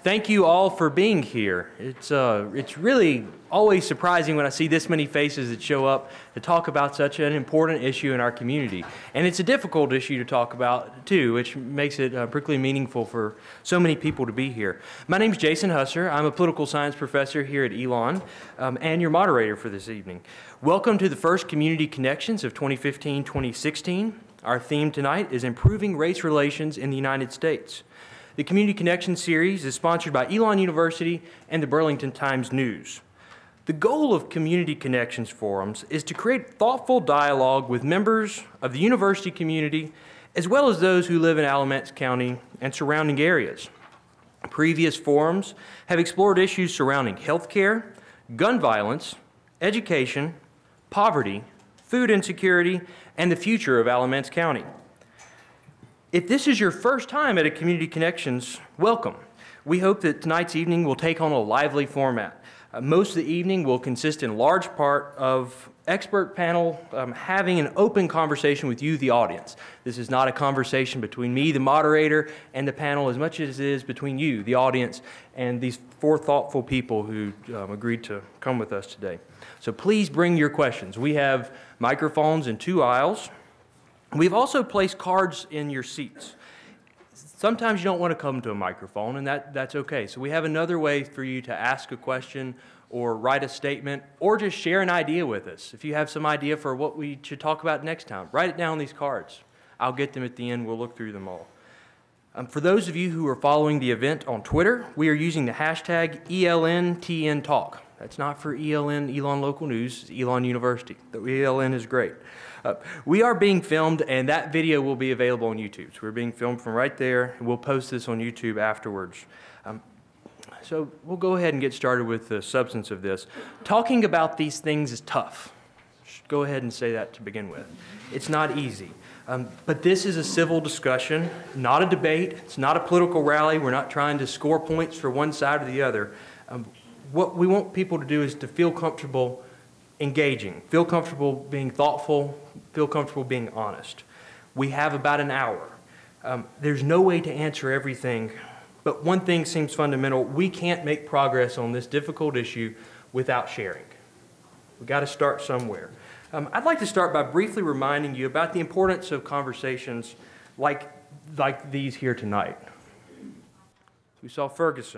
Thank you all for being here. It's really always surprising when I see this many faces that show up to talk about such an important issue in our community. And it's a difficult issue to talk about too, which makes it particularly meaningful for so many people to be here. My name is Jason Husser. I'm a political science professor here at Elon and your moderator for this evening. Welcome to the first Community Connections of 2015-2016. Our theme tonight is Improving Race Relations in the United States. The Community Connection series is sponsored by Elon University and the Burlington Times-News. The goal of Community Connections forums is to create thoughtful dialogue with members of the university community, as well as those who live in Alamance County and surrounding areas. Previous forums have explored issues surrounding healthcare, gun violence, education, poverty, food insecurity, and the future of Alamance County. If this is your first time at a Community Connections, welcome. We hope that tonight's evening will take on a lively format. Most of the evening will consist in large part of expert panel having an open conversation with you, the audience. This is not a conversation between me, the moderator, and the panel as much as it is between you, the audience, and these four thoughtful people who agreed to come with us today. So please bring your questions. We have microphones in 2 aisles. We've also placed cards in your seats. Sometimes you don't want to come to a microphone, and that's okay. So we have another way for you to ask a question or write a statement or just share an idea with us. If you have some idea for what we should talk about next time, write it down on these cards. I'll get them at the end. We'll look through them all. For those of you who are following the event on Twitter, we are using the hashtag ELNTNTalk. That's not for ELN, Elon Local News, it's Elon University. The ELN is great. We are being filmed, and that video will be available on YouTube. So we're being filmed from right there, and we'll post this on YouTube afterwards. So we'll go ahead and get started with the substance of this. Talking about these things is tough. Just go ahead and say that to begin with. It's not easy. But this is a civil discussion, not a debate. It's not a political rally. We're not trying to score points for one side or the other. What we want people to do is to feel comfortable engaging, feel comfortable being thoughtful, feel comfortable being honest. We have about an hour. There's no way to answer everything, but one thing seems fundamental. We can't make progress on this difficult issue without sharing. We've got to start somewhere. I'd like to start by briefly reminding you about the importance of conversations like these here tonight. We saw Ferguson.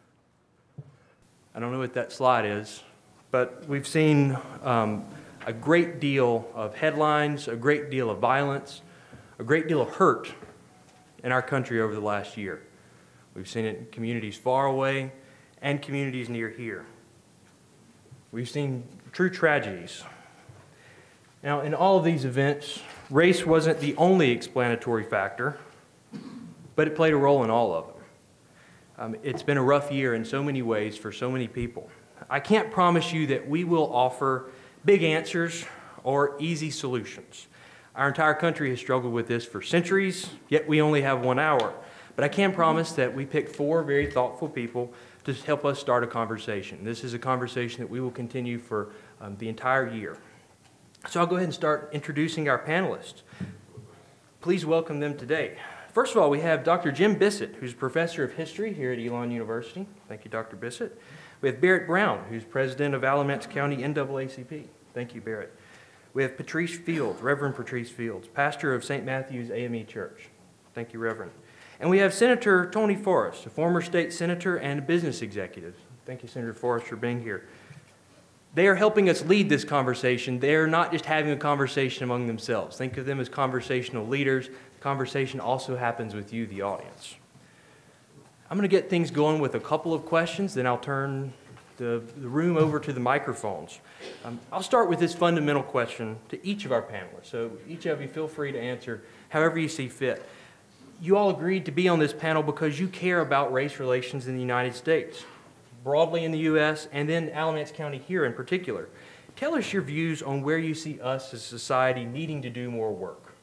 I don't know what that slide is, but we've seen a great deal of headlines, a great deal of violence, a great deal of hurt in our country over the last year. We've seen it in communities far away and communities near here. We've seen true tragedies. Now, in all of these events, race wasn't the only explanatory factor, but it played a role in all of them. It's been a rough year in so many ways for so many people. I can't promise you that we will offer big answers or easy solutions. Our entire country has struggled with this for centuries, yet we only have 1 hour. But I can promise that we picked 4 very thoughtful people to help us start a conversation. This is a conversation that we will continue for the entire year. So I'll go ahead and start introducing our panelists. Please welcome them today. First of all, we have Dr. Jim Bissett, who's professor of history here at Elon University. Thank you, Dr. Bissett. We have Barrett Brown, who's president of Alamance County NAACP. Thank you, Barrett. We have Patrice Fields, Reverend Patrice Fields, pastor of St. Matthew's AME Church. Thank you, Reverend. And we have Senator Tony Foriest, a former state senator and a business executive. Thank you, Senator Foriest, for being here. They are helping us lead this conversation. They're not just having a conversation among themselves. Think of them as conversational leaders. The conversation also happens with you, the audience. I'm going to get things going with a couple of questions, then I'll turn the room over to the microphones. I'll start with this fundamental question to each of our panelists. So each of you feel free to answer however you see fit. You all agreed to be on this panel because you care about race relations in the United States, broadly in the U.S., and then Alamance County here in particular. Tell us your views on where you see us as a society needing to do more work.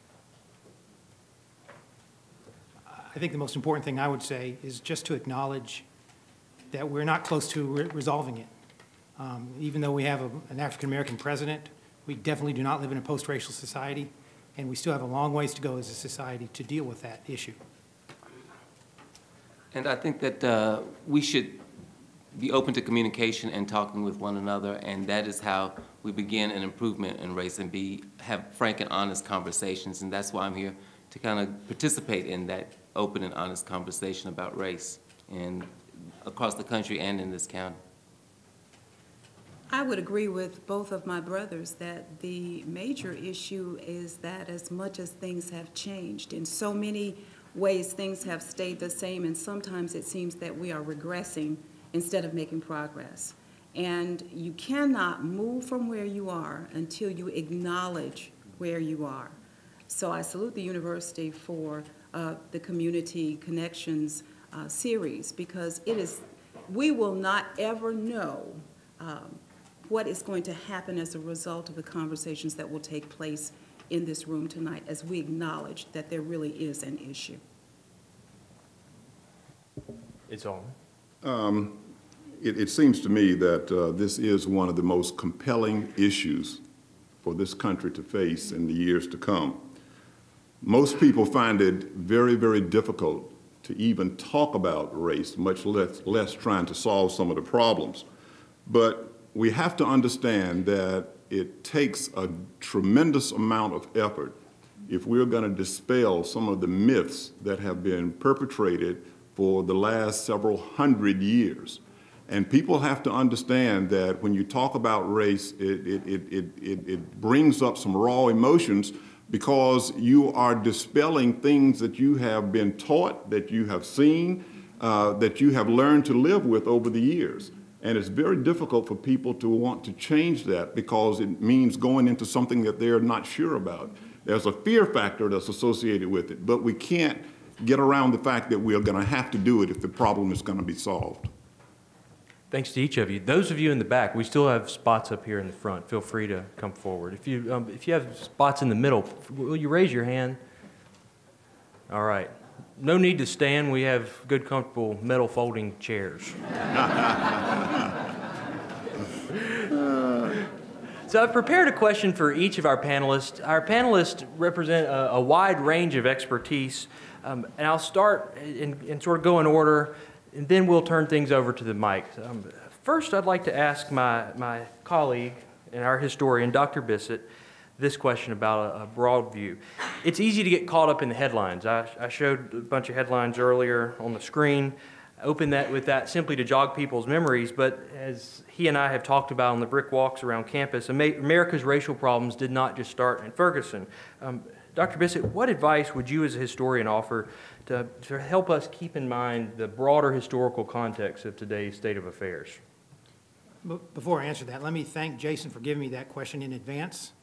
I think the most important thing I would say is just to acknowledge that we're not close to resolving it. Even though we have an African-American president, we definitely do not live in a post-racial society, and we still have a long ways to go as a society to deal with that issue. And I think that we should be open to communication and talking with one another, and that is how we begin an improvement in race and have frank and honest conversations. And that's why I'm here, to kind of participate in that open and honest conversation about race and across the country and in this county. I would agree with both of my brothers that the major issue is that as much as things have changed, in so many ways things have stayed the same, and sometimes it seems that we are regressing instead of making progress. And you cannot move from where you are until you acknowledge where you are. So I salute the university for the Community Connections series, because we will not ever know what is going to happen as a result of the conversations that will take place in this room tonight, as we acknowledge that there really is an issue. It's on. It seems to me that this is one of the most compelling issues for this country to face in the years to come. Most people find it very, very difficult to even talk about race, much less trying to solve some of the problems. But we have to understand that it takes a tremendous amount of effort if we're going to dispel some of the myths that have been perpetrated for the last several hundred years. And people have to understand that when you talk about race, it brings up some raw emotions, because you are dispelling things that you have been taught, that you have seen, that you have learned to live with over the years. And it's very difficult for people to want to change that, because it means going into something that they're not sure about. There's a fear factor that's associated with it, but we can't get around the fact that we're going to have to do it if the problem is going to be solved. Thanks to each of you. Those of you in the back, we still have spots up here in the front. Feel free to come forward. If you have spots in the middle, will you raise your hand? All right. No need to stand. We have good, comfortable metal folding chairs. So I've prepared a question for each of our panelists. Our panelists represent a wide range of expertise, and I'll start and sort of go in order, and then we'll turn things over to the mic. First, I'd like to ask my colleague and our historian, Dr. Bissett, this question about a broad view. It's easy to get caught up in the headlines. I showed a bunch of headlines earlier on the screen. I opened that with that simply to jog people's memories, but as he and I have talked about on the brick walks around campus, America's racial problems did not just start in Ferguson. Dr. Bissett, what advice would you as a historian offer to help us keep in mind the broader historical context of today's state of affairs? Before I answer that, let me thank Jason for giving me that question in advance.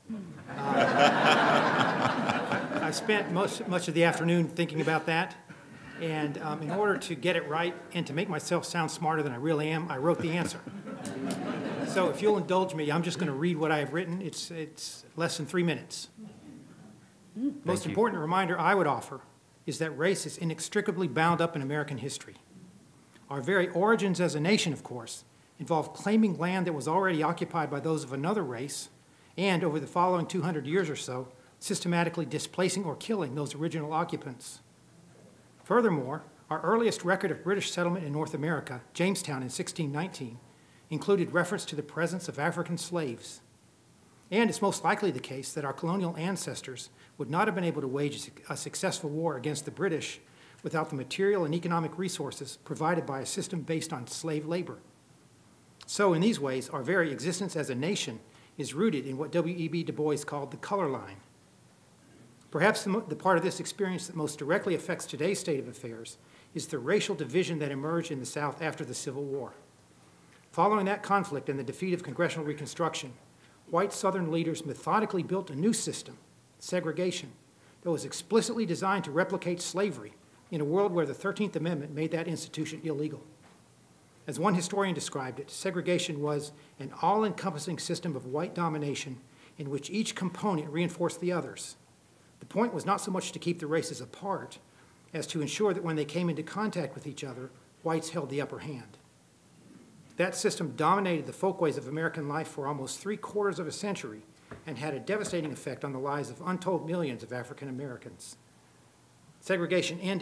I spent much of the afternoon thinking about that, and in order to get it right and to make myself sound smarter than I really am, I wrote the answer. So if you'll indulge me, I'm just going to read what I have written. It's less than 3 minutes. Most important reminder I would offer is that race is inextricably bound up in American history. Our very origins as a nation, of course, involve claiming land that was already occupied by those of another race, and over the following 200 years or so, systematically displacing or killing those original occupants. Furthermore, our earliest record of British settlement in North America, Jamestown in 1619, included reference to the presence of African slaves. And it's most likely the case that our colonial ancestors would not have been able to wage a successful war against the British without the material and economic resources provided by a system based on slave labor. So in these ways, our very existence as a nation is rooted in what W.E.B. Du Bois called the color line. Perhaps the part of this experience that most directly affects today's state of affairs is the racial division that emerged in the South after the Civil War. Following that conflict and the defeat of Congressional Reconstruction, white Southern leaders methodically built a new system, segregation, that was explicitly designed to replicate slavery in a world where the 13th Amendment made that institution illegal. As one historian described it, segregation was an all-encompassing system of white domination in which each component reinforced the others. The point was not so much to keep the races apart as to ensure that when they came into contact with each other, whites held the upper hand. That system dominated the folkways of American life for almost 3/4 of a century and had a devastating effect on the lives of untold millions of African Americans. Segregation ended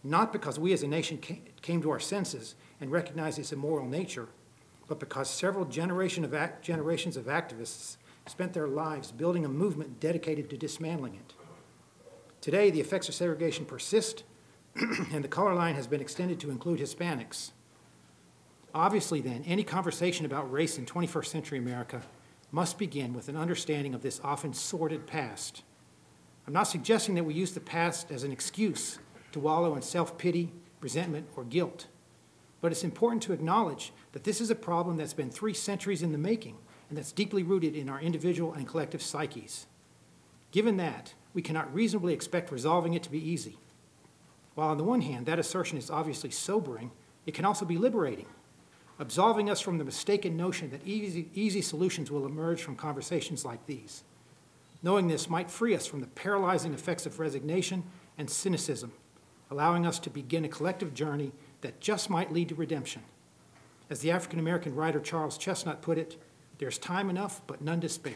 not because we as a nation came to our senses and recognized its immoral nature, but because several generations of activists spent their lives building a movement dedicated to dismantling it. Today, the effects of segregation persist, and the color line has been extended to include Hispanics. Obviously, then, any conversation about race in 21st century America must begin with an understanding of this often sordid past. I'm not suggesting that we use the past as an excuse to wallow in self-pity, resentment, or guilt, but it's important to acknowledge that this is a problem that's been 3 centuries in the making and that's deeply rooted in our individual and collective psyches. Given that, we cannot reasonably expect resolving it to be easy. While on the one hand, that assertion is obviously sobering, it can also be liberating, absolving us from the mistaken notion that easy solutions will emerge from conversations like these. Knowing this might free us from the paralyzing effects of resignation and cynicism, allowing us to begin a collective journey that just might lead to redemption. As the African-American writer Charles Chestnut put it, there's time enough, but none to spare.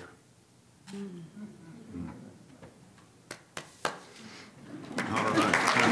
All right.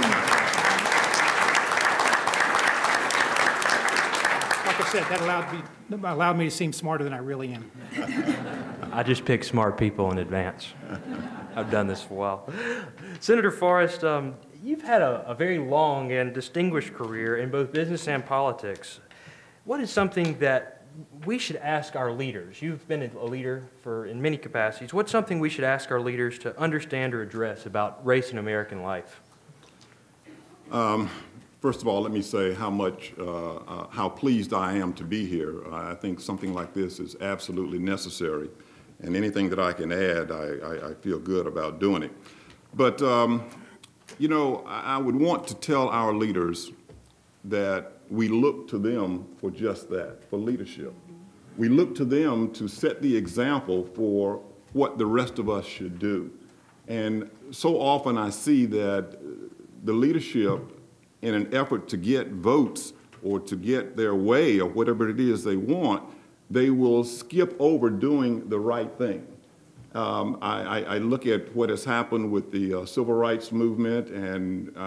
Like I said, that allowed me to seem smarter than I really am. I just pick smart people in advance. I've done this for a while. Senator Foriest, you've had a very long and distinguished career in both business and politics. What is something that we should ask our leaders? You've been a leader in many capacities. What's something we should ask our leaders to understand or address about race in American life? First of all, let me say how pleased I am to be here. I think something like this is absolutely necessary, and anything that I can add, I feel good about doing it. But, you know, I would want to tell our leaders that we look to them for just that, for leadership. We look to them to set the example for what the rest of us should do. And so often I see that the leadership, in an effort to get votes or to get their way or whatever it is they want, they will skip over doing the right thing. I look at what has happened with the civil rights movement, and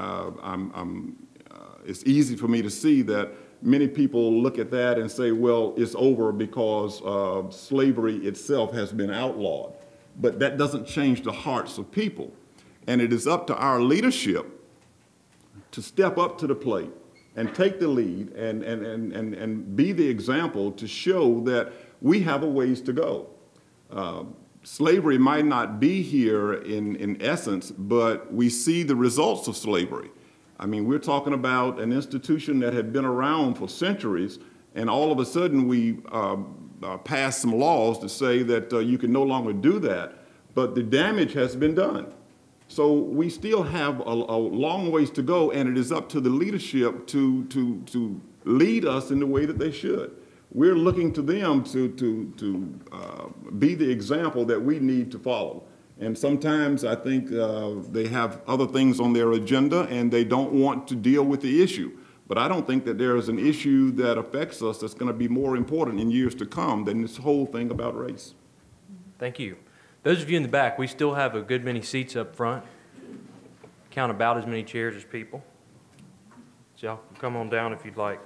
it's easy for me to see that many people look at that and say, well, it's over because slavery itself has been outlawed. But that doesn't change the hearts of people. And it is up to our leadership to step up to the plate and take the lead and be the example to show that we have a ways to go. Slavery might not be here in essence, but we see the results of slavery. I mean, we're talking about an institution that had been around for centuries, and all of a sudden we passed some laws to say that you can no longer do that, but the damage has been done. So we still have a long ways to go, and it is up to the leadership to lead us in the way that they should. We're looking to them to be the example that we need to follow. And sometimes I think they have other things on their agenda and they don't want to deal with the issue. But I don't think that there is an issue that affects us that's going to be more important in years to come than this whole thing about race. Thank you. Those of you in the back, we still have a good many seats up front. Count about as many chairs as people. So y'all can come on down if you'd like.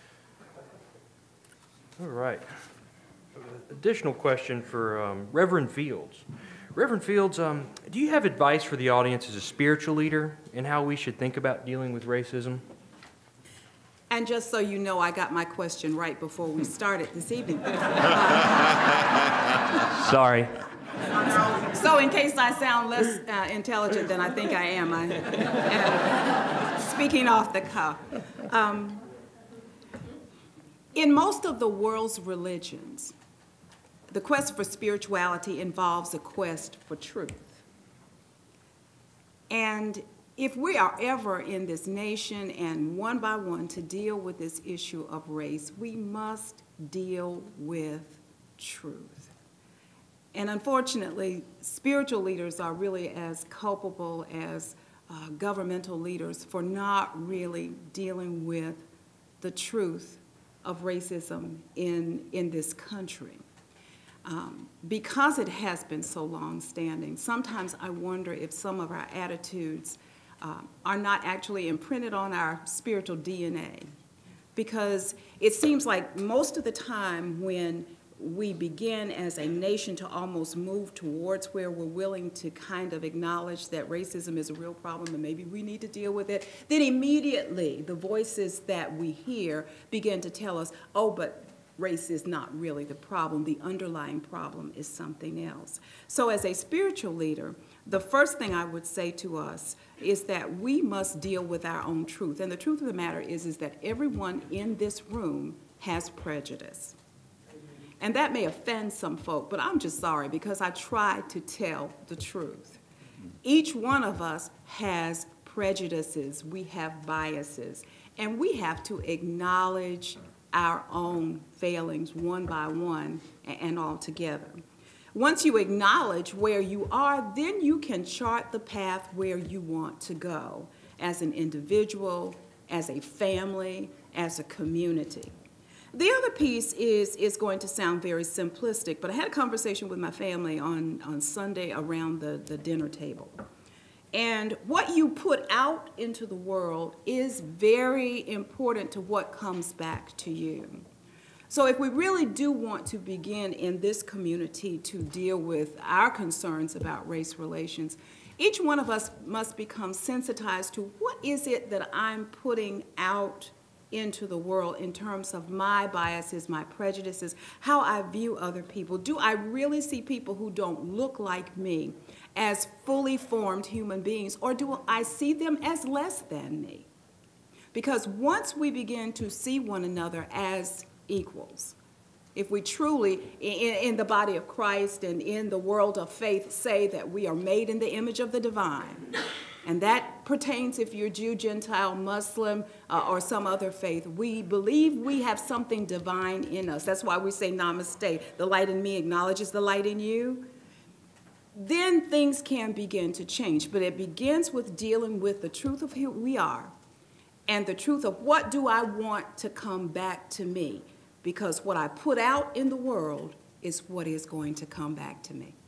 All right. Additional question for Reverend Fields. Reverend Fields, do you have advice for the audience as a spiritual leader in how we should think about dealing with racism? And just so you know, I got my question right before we started this evening. Sorry. So in case I sound less intelligent than I think I am, speaking off the cuff. In most of the world's religions, the quest for spirituality involves a quest for truth. And if we are ever in this nation and one by one to deal with this issue of race, we must deal with truth. And unfortunately, spiritual leaders are really as culpable as governmental leaders for not really dealing with the truth of racism in this country. Because it has been so long-standing, sometimes I wonder if some of our attitudes are not actually imprinted on our spiritual DNA. Because it seems like most of the time when we begin as a nation to almost move towards where we're willing to kind of acknowledge that racism is a real problem and maybe we need to deal with it, then immediately the voices that we hear begin to tell us, oh, but race is not really the problem. The underlying problem is something else. So as a spiritual leader, the first thing I would say to us is that we must deal with our own truth. And the truth of the matter is that everyone in this room has prejudice. And that may offend some folk, but I'm just sorry because I try to tell the truth. Each one of us has prejudices, we have biases, and we have to acknowledge our own failings one by one and all together. Once you acknowledge where you are, then you can chart the path where you want to go as an individual, as a family, as a community. The other piece is going to sound very simplistic, but I had a conversation with my family on Sunday around the dinner table. And what you put out into the world is very important to what comes back to you. So if we really do want to begin in this community to deal with our concerns about race relations, each one of us must become sensitized to what is it that I'm putting out into the world in terms of my biases, my prejudices, how I view other people. Do I really see people who don't look like me as fully formed human beings, or do I see them as less than me? Because once we begin to see one another as equals, if we truly, in the body of Christ and in the world of faith, say that we are made in the image of the divine, and that pertains if you're Jew, Gentile, Muslim, or some other faith. We believe we have something divine in us. That's why we say namaste. The light in me acknowledges the light in you. Then things can begin to change. But it begins with dealing with the truth of who we are and the truth of what do I want to come back to me. Because what I put out in the world is what is going to come back to me.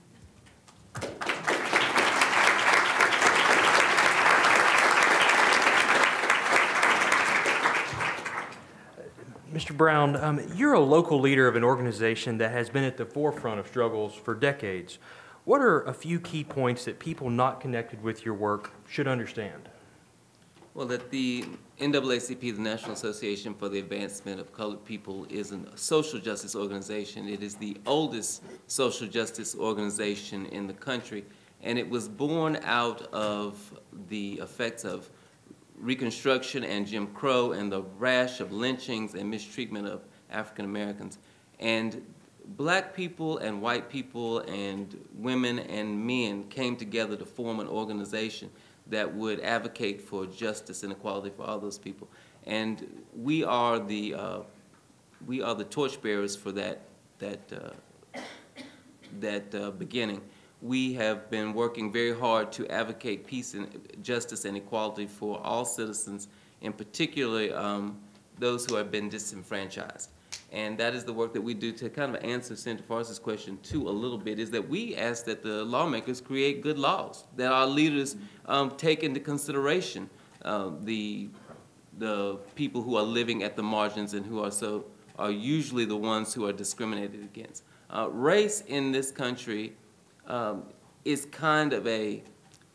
Mr. Brown, you're a local leader of an organization that has been at the forefront of struggles for decades. What are a few key points that people not connected with your work should understand? Well, that the NAACP, the National Association for the Advancement of Colored People, is a social justice organization. It is the oldest social justice organization in the country, and it was born out of the effects of Reconstruction and Jim Crow and the rash of lynchings and mistreatment of African Americans. And black people and white people and women and men came together to form an organization that would advocate for justice and equality for all those people. And we are the torchbearers for that beginning. We have been working very hard to advocate peace and justice and equality for all citizens, and particularly those who have been disenfranchised. And that is the work that we do to kind of answer Senator Forrest's question too a little bit, is that we ask that the lawmakers create good laws, that our leaders take into consideration the people who are living at the margins and who are usually the ones who are discriminated against. Race in this country is kind of a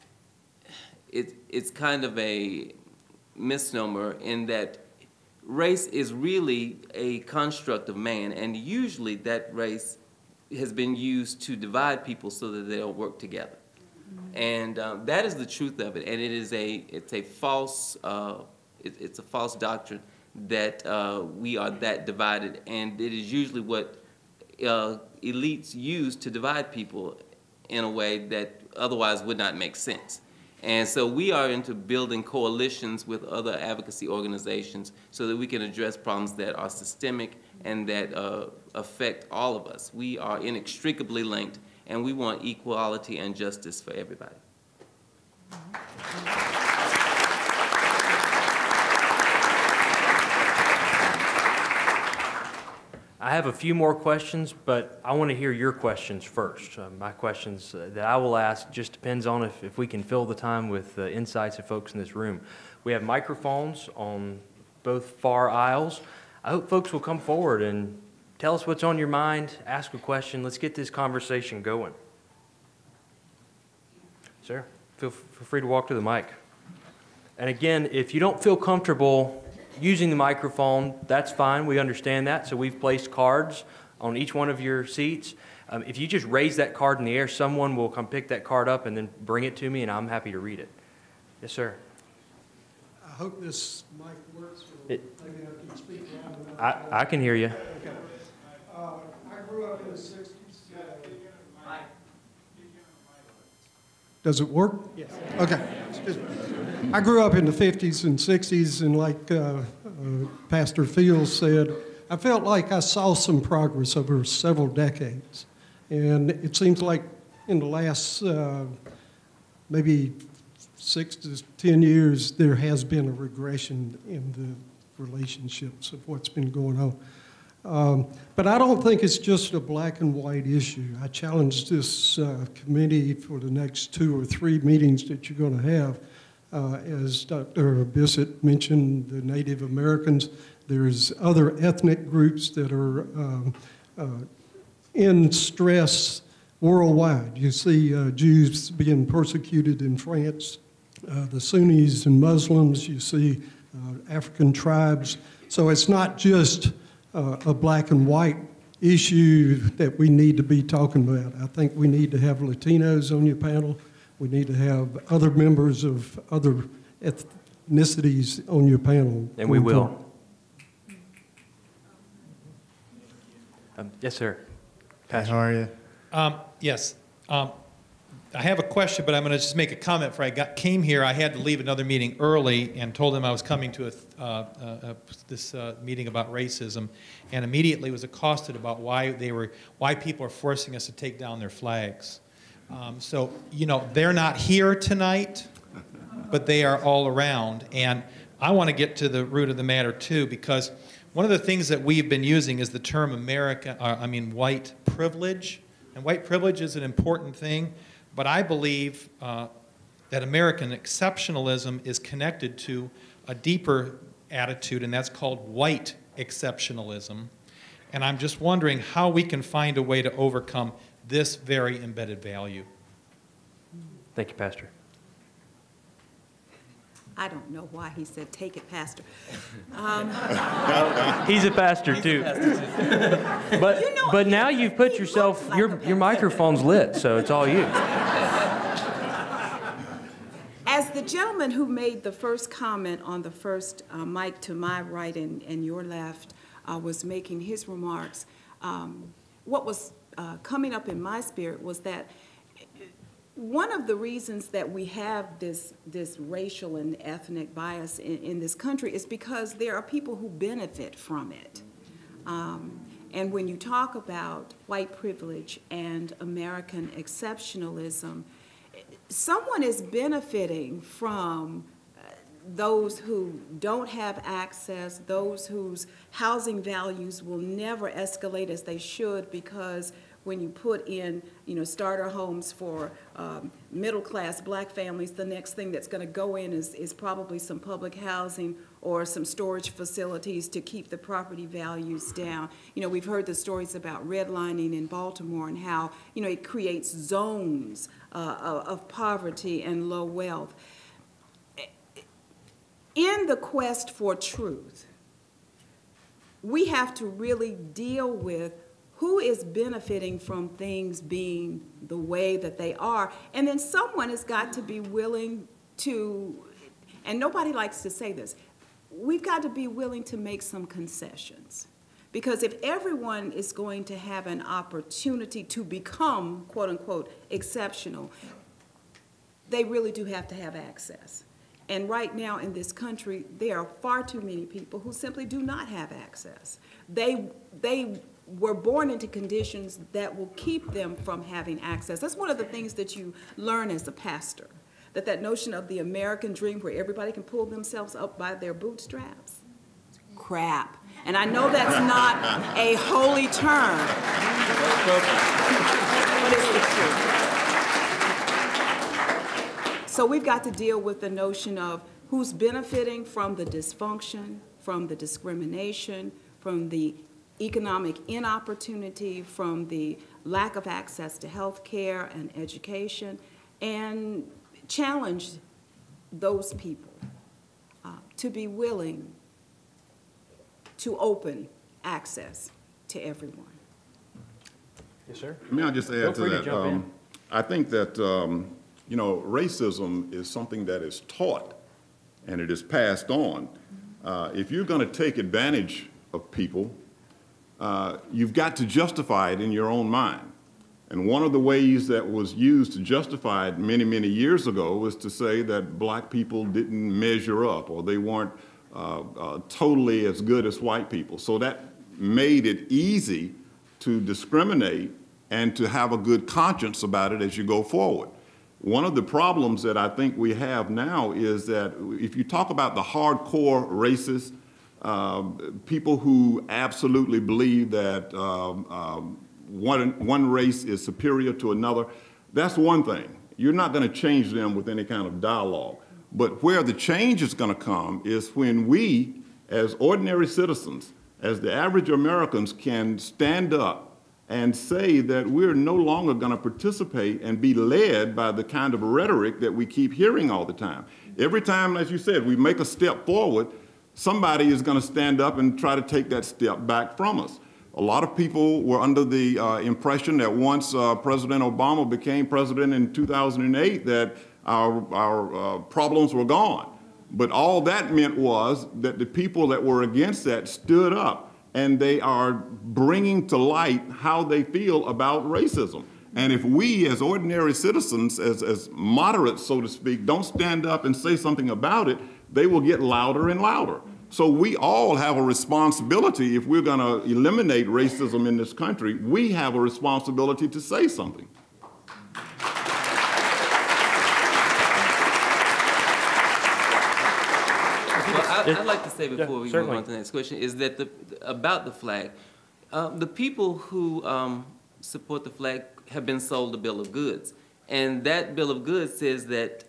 misnomer in that race is really a construct of man, and usually that race has been used to divide people so that they don't work together. And that is the truth of it, and it's a false doctrine that we are that divided, and it is usually what elites use to divide people in a way that otherwise would not make sense. And so we are into building coalitions with other advocacy organizations so that we can address problems that are systemic and that affect all of us. We are inextricably linked, and we want equality and justice for everybody. I have a few more questions, but I want to hear your questions first. My questions that I will ask just depends on if we can fill the time with insights of folks in this room. We have microphones on both far aisles. I hope folks will come forward and tell us what's on your mind, ask a question. Let's get this conversation going. Sir, feel free to walk to the mic. And again, if you don't feel comfortable using the microphone, that's fine. We understand that. So we've placed cards on each one of your seats. If you just raise that card in the air, someone will come pick that card up and then bring it to me, and I'm happy to read it. Yes, sir. I hope this mic works. Maybe I can speak loud enough. I can hear you. Okay. I grew up in the 60s. Does it work? Yes. Okay. I grew up in the 50s and 60s, and like Pastor Fields said, I felt like I saw some progress over several decades. And it seems like in the last maybe 6 to 10 years, there has been a regression in the relationships of what's been going on. But I don't think it's just a black and white issue. I challenge this committee for the next 2 or 3 meetings that you're going to have. As Dr. Bissett mentioned, the Native Americans, there's other ethnic groups that are in stress worldwide. You see Jews being persecuted in France, the Sunnis and Muslims, you see African tribes. So it's not just a black and white issue that we need to be talking about. I think we need to have Latinos on your panel. We need to have other members of other ethnicities on your panel. And we will. Yes, sir. Pastor. How are you? Yes. I have a question, but I'm going to just make a comment. Before I came here, I had to leave another meeting early and told them I was coming to this meeting about racism, and immediately was accosted about why people are forcing us to take down their flags. So, you know, they're not here tonight, but they are all around. And I want to get to the root of the matter, too, because one of the things that we've been using is the term white privilege. And white privilege is an important thing, but I believe that American exceptionalism is connected to a deeper attitude, and that's called white exceptionalism. And I'm just wondering how we can find a way to overcome this very embedded value. Thank you, Pastor. I don't know why he said, take it, Pastor. He's a pastor, too. But, You know, but now you've put he yourself, looks like your a pastor. microphone's lit, so it's all you. As the gentleman who made the first comment on the first mic to my right and your left was making his remarks, what was coming up in my spirit was that one of the reasons that we have this racial and ethnic bias in this country is because there are people who benefit from it. And when you talk about white privilege and American exceptionalism, someone is benefiting from those who don't have access, those whose housing values will never escalate as they should, because when you put in, starter homes for middle-class black families, the next thing that's going to go in is probably some public housing or some storage facilities to keep the property values down. We've heard the stories about redlining in Baltimore and how, it creates zones of poverty and low wealth. In the quest for truth, we have to really deal with who is benefiting from things being the way that they are. And then someone has got to be willing to, and nobody likes to say this, we've got to be willing to make some concessions. Because if everyone is going to have an opportunity to become, quote unquote, exceptional, they really do have to have access. And right now in this country, there are far too many people who simply do not have access. They were born into conditions that will keep them from having access. That's one of the things that you learn as a pastor, that notion of the American dream where everybody can pull themselves up by their bootstraps. Crap. And I know that's not a holy term, but it's the truth. So we've got to deal with the notion of who's benefiting from the dysfunction, from the discrimination, from the economic inopportunity, from the lack of access to health care and education, and challenge those people to be willing to open access to everyone. Yes, sir. May I just Feel add to free to that? jump in. I think that, you know, racism is something that is taught and it is passed on. If you're going to take advantage of people, you've got to justify it in your own mind. And one of the ways that was used to justify it many, many years ago was to say that black people didn't measure up or they weren't totally as good as white people. So that made it easy to discriminate and to have a good conscience about it as you go forward. One of the problems that I think we have now is that if you talk about the hardcore racists, people who absolutely believe that one race is superior to another, that's one thing. You're not going to change them with any kind of dialogue. But where the change is going to come is when we, as ordinary citizens, as the average Americans, can stand up and say that we're no longer going to participate and be led by the kind of rhetoric that we keep hearing all the time. Every time, as you said, we make a step forward, somebody is going to stand up and try to take that step back from us. A lot of people were under the impression that once President Obama became president in 2008 that our problems were gone. But all that meant was that the people that were against that stood up and they are bringing to light how they feel about racism. And if we as ordinary citizens, as moderates, so to speak, don't stand up and say something about it, they will get louder and louder. So we all have a responsibility. If we're going to eliminate racism in this country, we have a responsibility to say something. I'd like to say before we move on to the next question is that about the flag, the people who support the flag have been sold a bill of goods. And that bill of goods says that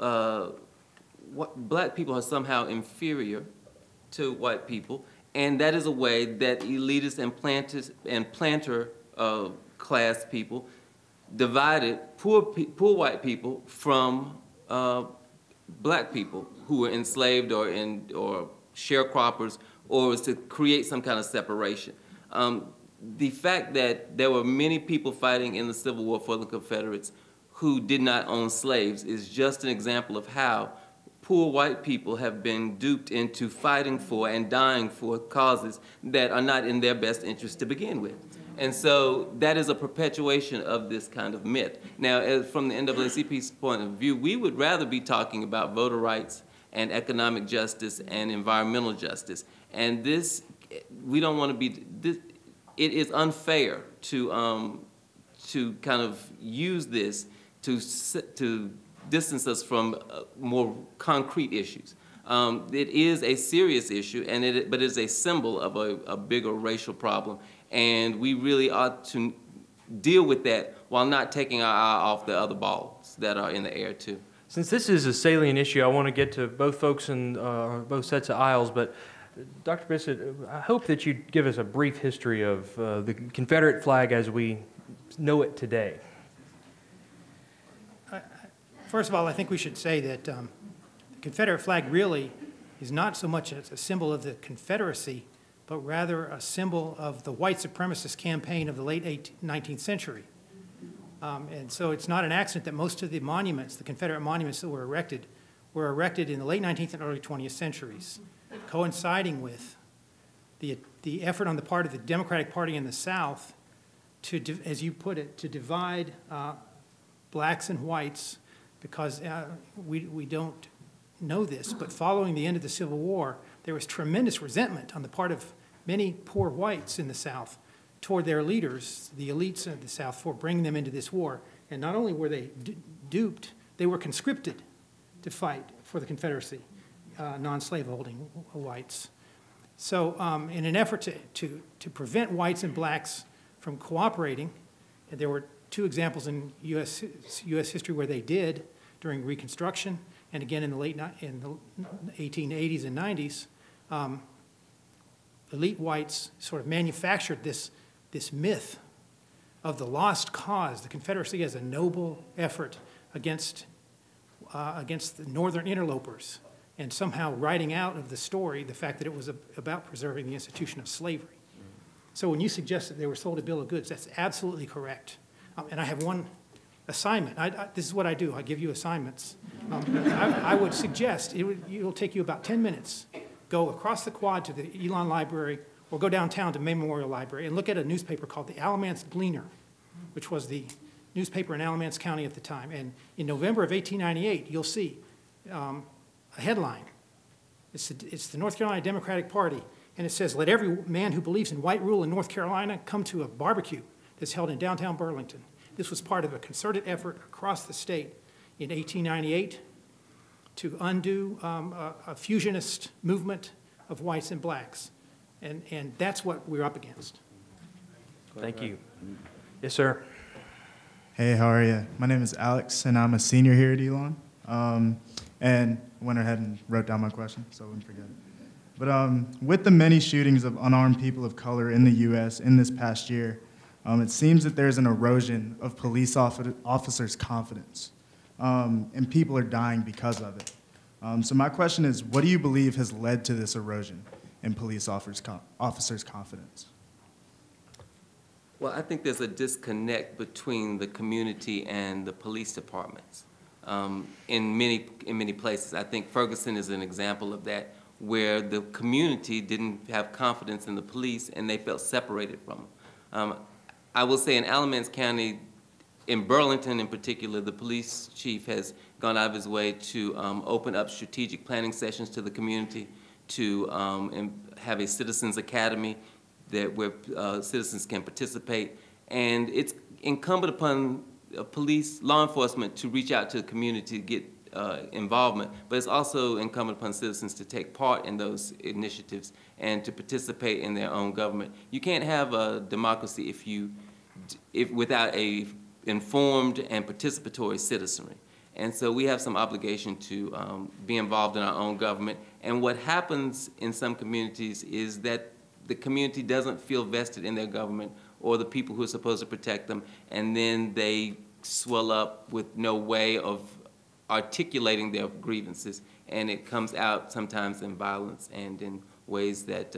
black people are somehow inferior to white people, and that is a way that elitist and planter class people divided poor white people from black people who were enslaved or sharecroppers, or was to create some kind of separation. The fact that there were many people fighting in the Civil War for the Confederates who did not own slaves is just an example of how poor white people have been duped into fighting for and dying for causes that are not in their best interest to begin with. And so that is a perpetuation of this kind of myth. Now, from the NAACP's point of view, we would rather be talking about voter rights and economic justice and environmental justice. And this, we don't want to be, this, it is unfair to kind of use this to distance us from more concrete issues. It is a serious issue, and but it is a symbol of a bigger racial problem. And we really ought to deal with that while not taking our eye off the other balls that are in the air too. Since this is a salient issue, I want to get to both folks in both sets of aisles, but Dr. Bissett, I hope that you'd give us a brief history of the Confederate flag as we know it today. First of all, I think we should say that the Confederate flag really is not so much a symbol of the Confederacy, but rather a symbol of the white supremacist campaign of the late 19th century. And so it's not an accident that most of the monuments, the Confederate monuments that were erected in the late 19th and early 20th centuries, coinciding with the effort on the part of the Democratic Party in the South to, as you put it, to divide blacks and whites, because we don't know this, but following the end of the Civil War, there was tremendous resentment on the part of many poor whites in the South toward their leaders, the elites of the South, for bringing them into this war. And not only were they duped, they were conscripted to fight for the Confederacy, non-slaveholding whites. So in an effort to prevent whites and blacks from cooperating, and there were two examples in U.S. history where they did during Reconstruction, and again in the 1880s and 90s, elite whites sort of manufactured this myth of the lost cause, the Confederacy as a noble effort against the northern interlopers, and somehow writing out of the story the fact that it was about preserving the institution of slavery. So when you suggest that they were sold a bill of goods, that's absolutely correct. And I have one assignment. This is what I do. I give you assignments. I would suggest it'll take you about 10 minutes. Go across the quad to the Elon Library, or go downtown to May Memorial Library and look at a newspaper called the Alamance Gleaner, which was the newspaper in Alamance County at the time. And in November of 1898, you'll see a headline. It's the North Carolina Democratic Party, and it says, "Let every man who believes in white rule in North Carolina come to a barbecue that's held in downtown Burlington." This was part of a concerted effort across the state in 1898 to undo a fusionist movement of whites and blacks. And that's what we're up against. Thank you. Yes, sir. Hey, how are you? My name is Alex, and I'm a senior here at Elon. And went ahead and wrote down my question, so I wouldn't forget it. But with the many shootings of unarmed people of color in the U.S. in this past year, it seems that there's an erosion of police officers' confidence, and people are dying because of it. So my question is, what do you believe has led to this erosion in police officers' confidence? Well, I think there's a disconnect between the community and the police departments in many places. I think Ferguson is an example of that, where the community didn't have confidence in the police and they felt separated from them. I will say in Alamance County, in Burlington in particular, the police chief has gone out of his way to open up strategic planning sessions to the community, to have a citizens academy where citizens can participate. And it's incumbent upon police, law enforcement to reach out to the community to get involvement, but it's also incumbent upon citizens to take part in those initiatives and to participate in their own government. You can't have a democracy if without a informed and participatory citizenry. And so we have some obligation to be involved in our own government. And what happens in some communities is that the community doesn't feel vested in their government or the people who are supposed to protect them, and then they swell up with no way of articulating their grievances, and it comes out sometimes in violence and in ways that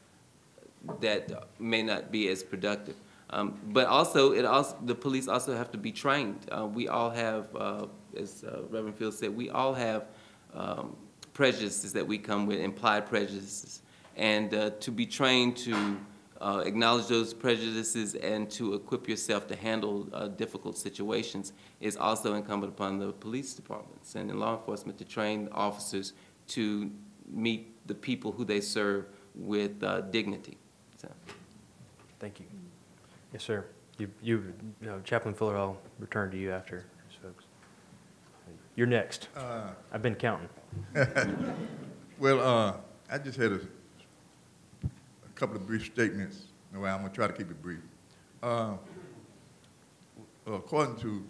that may not be as productive. But also, the police also have to be trained. We all have, as Reverend Fields said, we all have prejudices that we come with, implied prejudices, and to be trained to acknowledge those prejudices and to equip yourself to handle difficult situations is also incumbent upon the police departments and in law enforcement to train officers to meet the people who they serve with dignity. So. Thank you. Yes, sir. Chaplain Fuller, I'll return to you after these folks. You're next. I've been counting. Well, I just had a couple of brief statements. No, I'm going to try to keep it brief. According to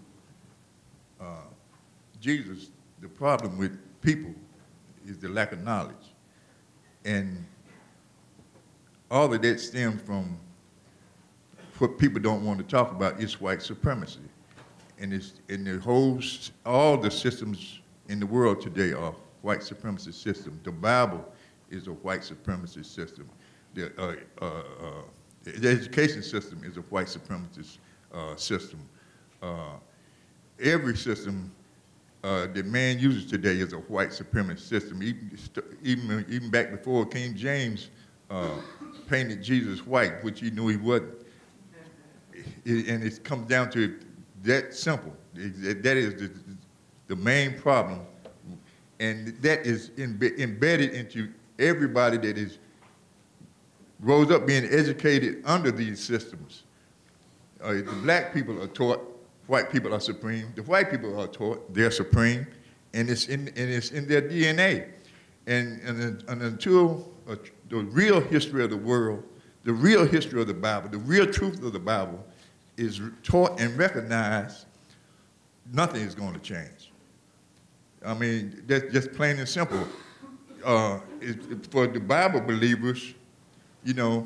Jesus, the problem with people is the lack of knowledge. And all of that stems from what people don't want to talk about is white supremacy. And all the systems in the world today are white supremacist systems. The Bible is a white supremacist system. The education system is a white supremacist system. Every system that man uses today is a white supremacist system. Even back before King James painted Jesus white, which he knew he wasn't. And it comes down to that simple. That is the main problem. And that is embedded into everybody that grows up being educated under these systems. The black people are taught white people are supreme. The white people are taught they're supreme, and it's in their DNA. And until the real history of the world, the real history of the Bible, the real truth of the Bible is taught and recognized, nothing is going to change. I mean, that's just plain and simple. For the Bible believers, you know,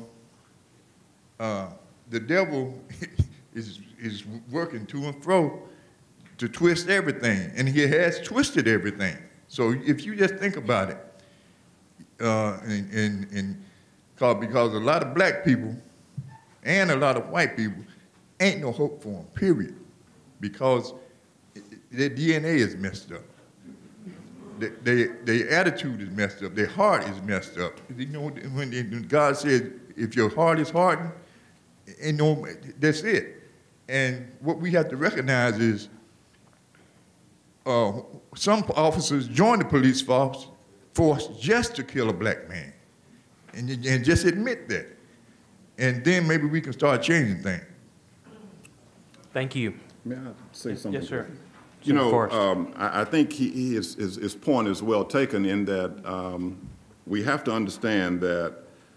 the devil is working to and fro to twist everything, and he has twisted everything. So if you just think about it, because a lot of black people and a lot of white people ain't no hope for them, period, because their DNA is messed up. Their attitude is messed up. Their heart is messed up. You know, when God said, if your heart is hardened, ain't no, that's it. And what we have to recognize is some officers join the police force just to kill a black man. And just admit that. And then maybe we can start changing things. Thank you. May I say something? Yes, sir. You know, I think his point is well taken in that we have to understand that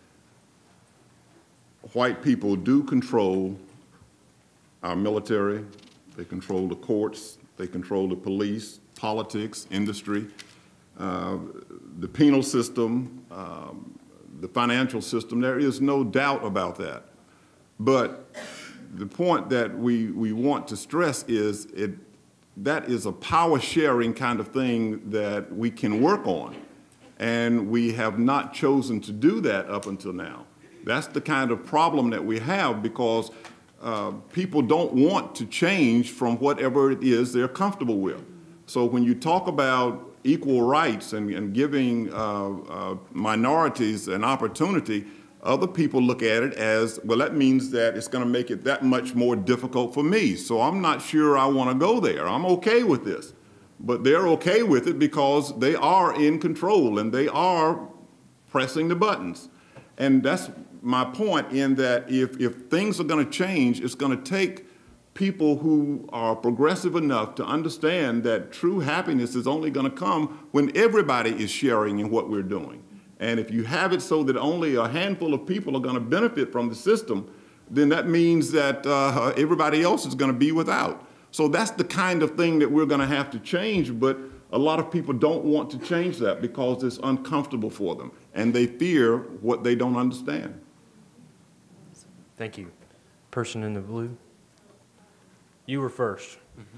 white people do control our military, they control the courts, they control the police, politics, industry, the penal system, the financial system. There is no doubt about that. But the point that we want to stress is that is a power-sharing kind of thing that we can work on. And we have not chosen to do that up until now. That's the kind of problem that we have because people don't want to change from whatever it is they're comfortable with. So when you talk about equal rights and giving minorities an opportunity, other people look at it as, well, that means that it's going to make it that much more difficult for me. So I'm not sure I want to go there. I'm okay with this. But they're okay with it because they are in control and they are pressing the buttons. And that's my point in that if things are going to change, it's going to take people who are progressive enough to understand that true happiness is only going to come when everybody is sharing in what we're doing. And if you have it so that only a handful of people are going to benefit from the system, then that means that everybody else is going to be without. So that's the kind of thing that we're going to have to change, but a lot of people don't want to change that because it's uncomfortable for them, and they fear what they don't understand. Thank you. Person in the blue. You were first.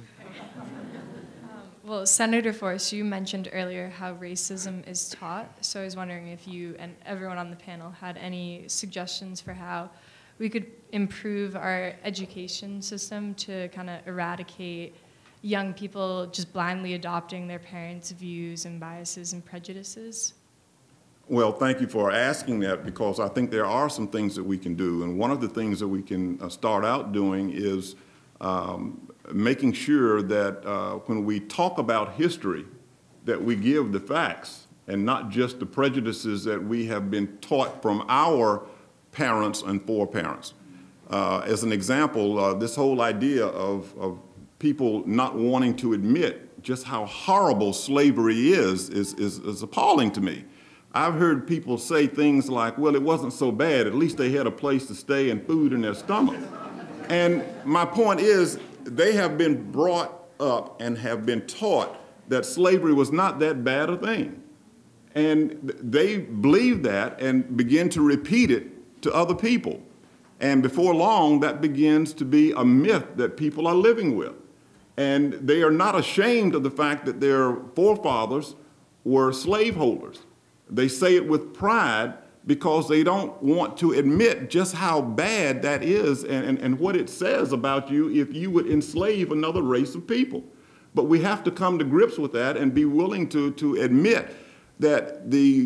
Well, Senator Foriest, you mentioned earlier how racism is taught, so I was wondering if you and everyone on the panel had any suggestions for how we could improve our education system to kind of eradicate young people just blindly adopting their parents' views and biases and prejudices? Well, thank you for asking that because I think there are some things that we can do. And one of the things that we can start out doing is making sure that when we talk about history, that we give the facts and not just the prejudices that we have been taught from our parents and foreparents. As an example, this whole idea of people not wanting to admit just how horrible slavery is appalling to me. I've heard people say things like, well, it wasn't so bad. At least they had a place to stay and food in their stomach. And my point is, they have been brought up and have been taught that slavery was not that bad a thing. And they believe that and begin to repeat it to other people. And before long, that begins to be a myth that people are living with. And they are not ashamed of the fact that their forefathers were slaveholders. They say it with pride because they don't want to admit just how bad that is and what it says about you if you would enslave another race of people. But we have to come to grips with that and be willing to admit that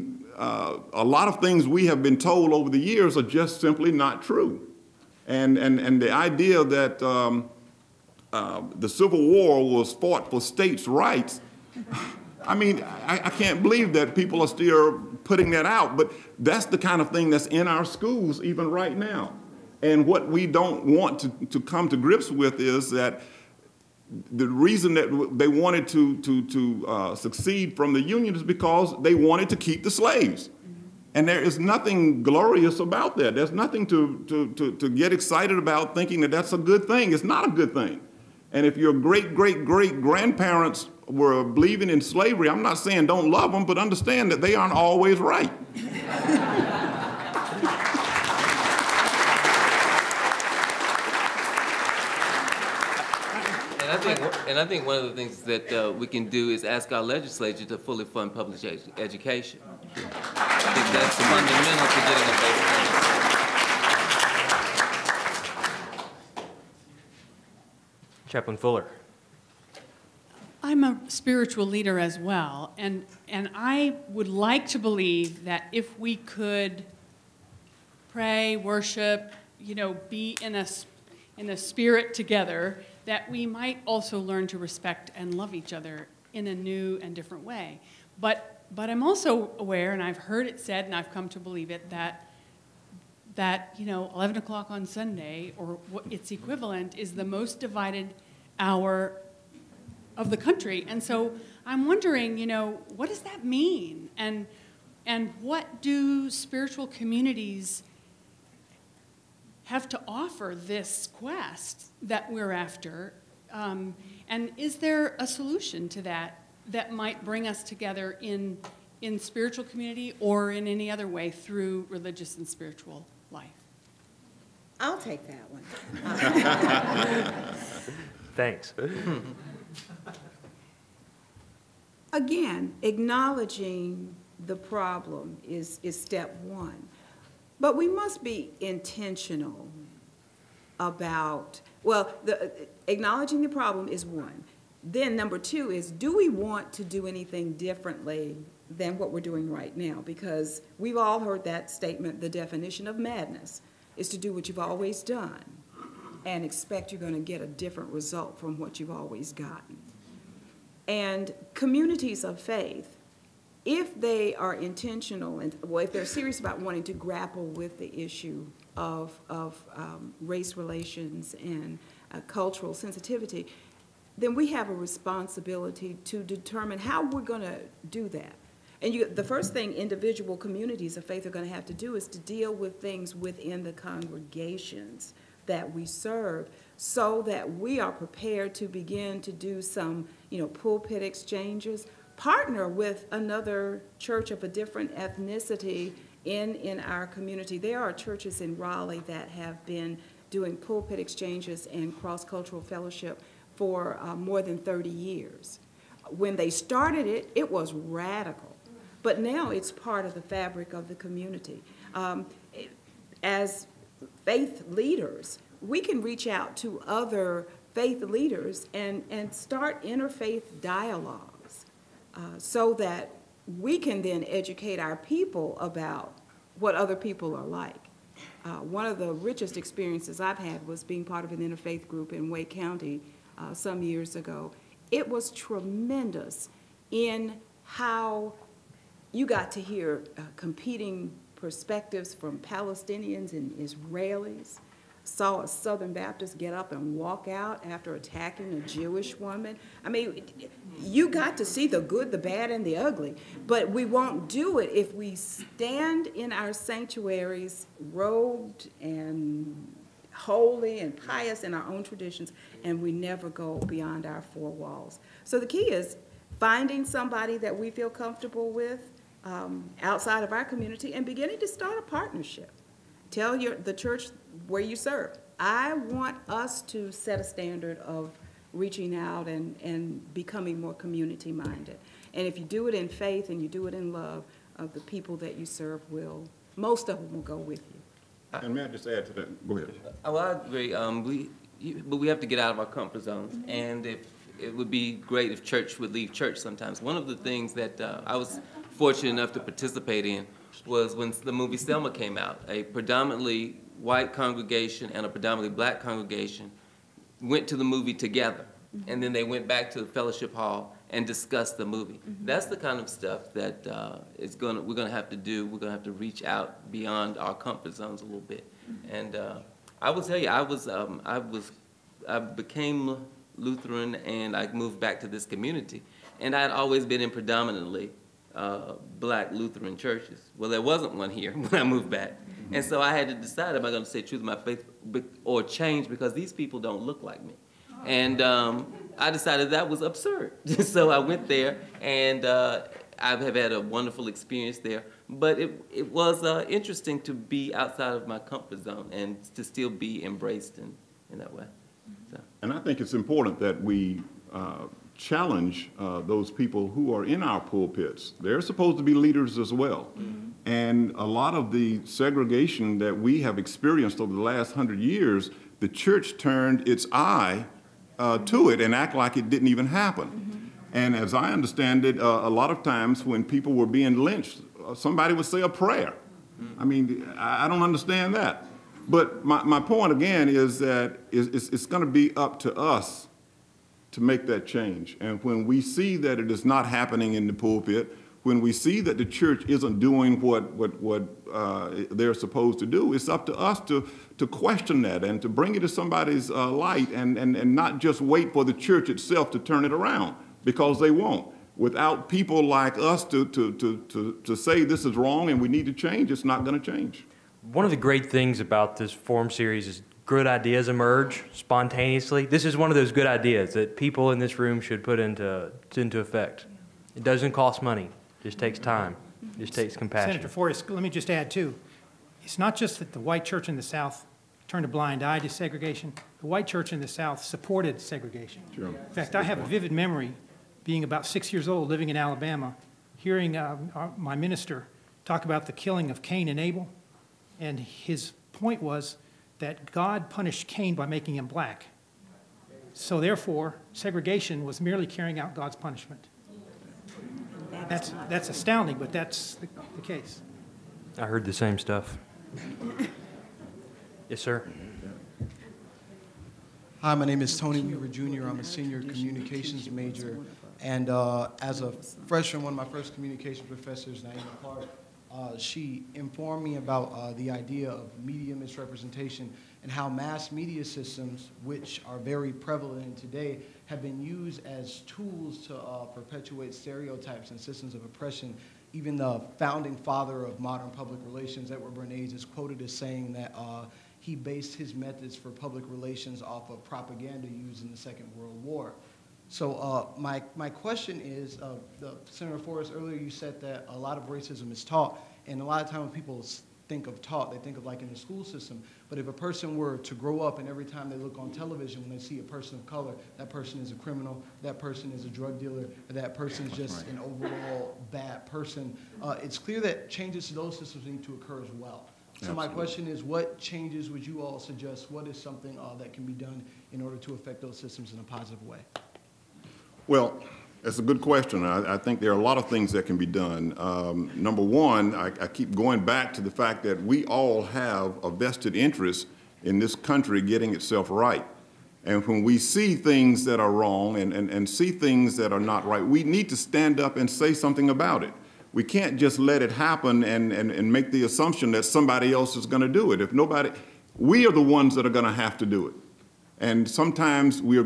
a lot of things we have been told over the years are just simply not true. And the idea that the Civil War was fought for states' rights, I mean, I can't believe that people are still putting that out, but that's the kind of thing that's in our schools even right now. And what we don't want to come to grips with is that the reason that they wanted to succeed from the Union is because they wanted to keep the slaves. And there is nothing glorious about that. There's nothing to get excited about thinking that that's a good thing. It's not a good thing. And if your great-great-great-grandparents were believing in slavery, I'm not saying don't love them, but understand that they aren't always right. And I think one of the things that we can do is ask our legislature to fully fund public education. I think that's fundamental to getting a basic. Chaplain Fuller. I'm a spiritual leader as well, and I would like to believe that if we could pray, worship, be in a spirit together, that we might also learn to respect and love each other in a new and different way. But I'm also aware, and I've heard it said, and I've come to believe it, that 11 o'clock on Sunday, or its equivalent, is the most divided hour of the country. And so I'm wondering, what does that mean? And what do spiritual communities have to offer this quest that we're after? And is there a solution to that might bring us together in spiritual community or in any other way through religious and spiritual life? I'll take that one. Thanks. Again, acknowledging the problem is step one. But we must be intentional about, acknowledging the problem is one. Then number two is, do we want to do anything differently than what we're doing right now? Because we've all heard that statement, the definition of madness is to do what you've always done and expect you're going to get a different result from what you've always gotten. And communities of faith, if they are intentional and if they're serious about wanting to grapple with the issue of race relations and cultural sensitivity, then we have a responsibility to determine how we're going to do that. And the first thing individual communities of faith are going to have to do is to deal with things within the congregations that we serve, so that we are prepared to begin to do some, pulpit exchanges, partner with another church of a different ethnicity in our community. There are churches in Raleigh that have been doing pulpit exchanges and cross-cultural fellowship for more than 30 years. When they started it, it was radical, but now it's part of the fabric of the community. As faith leaders, we can reach out to other faith leaders and start interfaith dialogues so that we can then educate our people about what other people are like. One of the richest experiences I've had was being part of an interfaith group in Wake County some years ago. It was tremendous in how you got to hear competing perspectives from Palestinians and Israelis. Saw a Southern Baptist get up and walk out after attacking a Jewish woman. I mean, you got to see the good, the bad, and the ugly. But we won't do it if we stand in our sanctuaries, robed and holy and pious in our own traditions, and we never go beyond our four walls. So the key is finding somebody that we feel comfortable with outside of our community and beginning to start a partnership. Tell the church where you serve, I want us to set a standard of reaching out and becoming more community-minded. And if you do it in faith and you do it in love, the people that you serve most of them will go with you. And may I just add to that? Go ahead. Well, I agree. But we have to get out of our comfort zones. Mm-hmm. And it would be great if church would leave church sometimes. One of the things that I was fortunate enough to participate in was when the movie Selma came out. A predominantly white congregation and a predominantly black congregation went to the movie together. Mm-hmm. And then they went back to the fellowship hall and discussed the movie. Mm-hmm. That's the kind of stuff that we're going to have to do. We're going to have to reach out beyond our comfort zones a little bit. Mm-hmm. And I will tell you, I became Lutheran, and I moved back to this community. And I had always been in predominantly black Lutheran churches. Well, there wasn't one here when I moved back. And so I had to decide, am I going to say truth of my faith or change, because these people don't look like me. And I decided that was absurd. So I went there, and I have had a wonderful experience there. But it was interesting to be outside of my comfort zone and to still be embraced in that way. So. And I think it's important that we challenge those people who are in our pulpits. They're supposed to be leaders as well. Mm-hmm. And a lot of the segregation that we have experienced over the last 100 years, the church turned its eye to it and act like it didn't even happen. Mm-hmm. And as I understand it, a lot of times when people were being lynched, somebody would say a prayer. Mm-hmm. I mean, I don't understand that. But my point again is that it's going to be up to us to make that change. And when we see that it is not happening in the pulpit, when we see that the church isn't doing what they're supposed to do, it's up to us to question that and to bring it to somebody's light and not just wait for the church itself to turn it around, because they won't. Without people like us to say this is wrong and we need to change, it's not going to change. One of the great things about this forum series is good ideas emerge spontaneously. This is one of those good ideas that people in this room should put into effect. It doesn't cost money. It just takes time. It just takes compassion. Senator Foriest, let me just add, too. It's not just that the white church in the South turned a blind eye to segregation. The white church in the South supported segregation. Sure. In fact, I have a vivid memory being about 6 years old, living in Alabama, hearing my minister talk about the killing of Cain and Abel. And his point was that God punished Cain by making him black. So therefore, segregation was merely carrying out God's punishment. That's astounding, but that's the case. I heard the same stuff. Yes, sir. Hi, my name is Tony Weaver Jr. I'm a senior communications major. And as a freshman, one of my first communication professors, Naima Clark, she informed me about the idea of media misrepresentation and how mass media systems, which are very prevalent today, have been used as tools to perpetuate stereotypes and systems of oppression. Even the founding father of modern public relations, Edward Bernays, is quoted as saying that he based his methods for public relations off of propaganda used in the Second World War. So my question is, Senator Forrest, earlier you said that a lot of racism is taught, and a lot of times when people think of taught, they think of like in the school system. But if a person were to grow up and every time they look on television, when they see a person of color, that person is a criminal, that person is a drug dealer, or that person is just an overall bad person, it's clear that changes to those systems need to occur as well. So my question is, what changes would you all suggest? What is something that can be done in order to affect those systems in a positive way? Well, that's a good question. I think there are a lot of things that can be done. Number one, I keep going back to the fact that we all have a vested interest in this country getting itself right. And when we see things that are wrong and see things that are not right, we need to stand up and say something about it. We can't just let it happen and make the assumption that somebody else is going to do it. If nobody, we are the ones that are going to have to do it. And sometimes we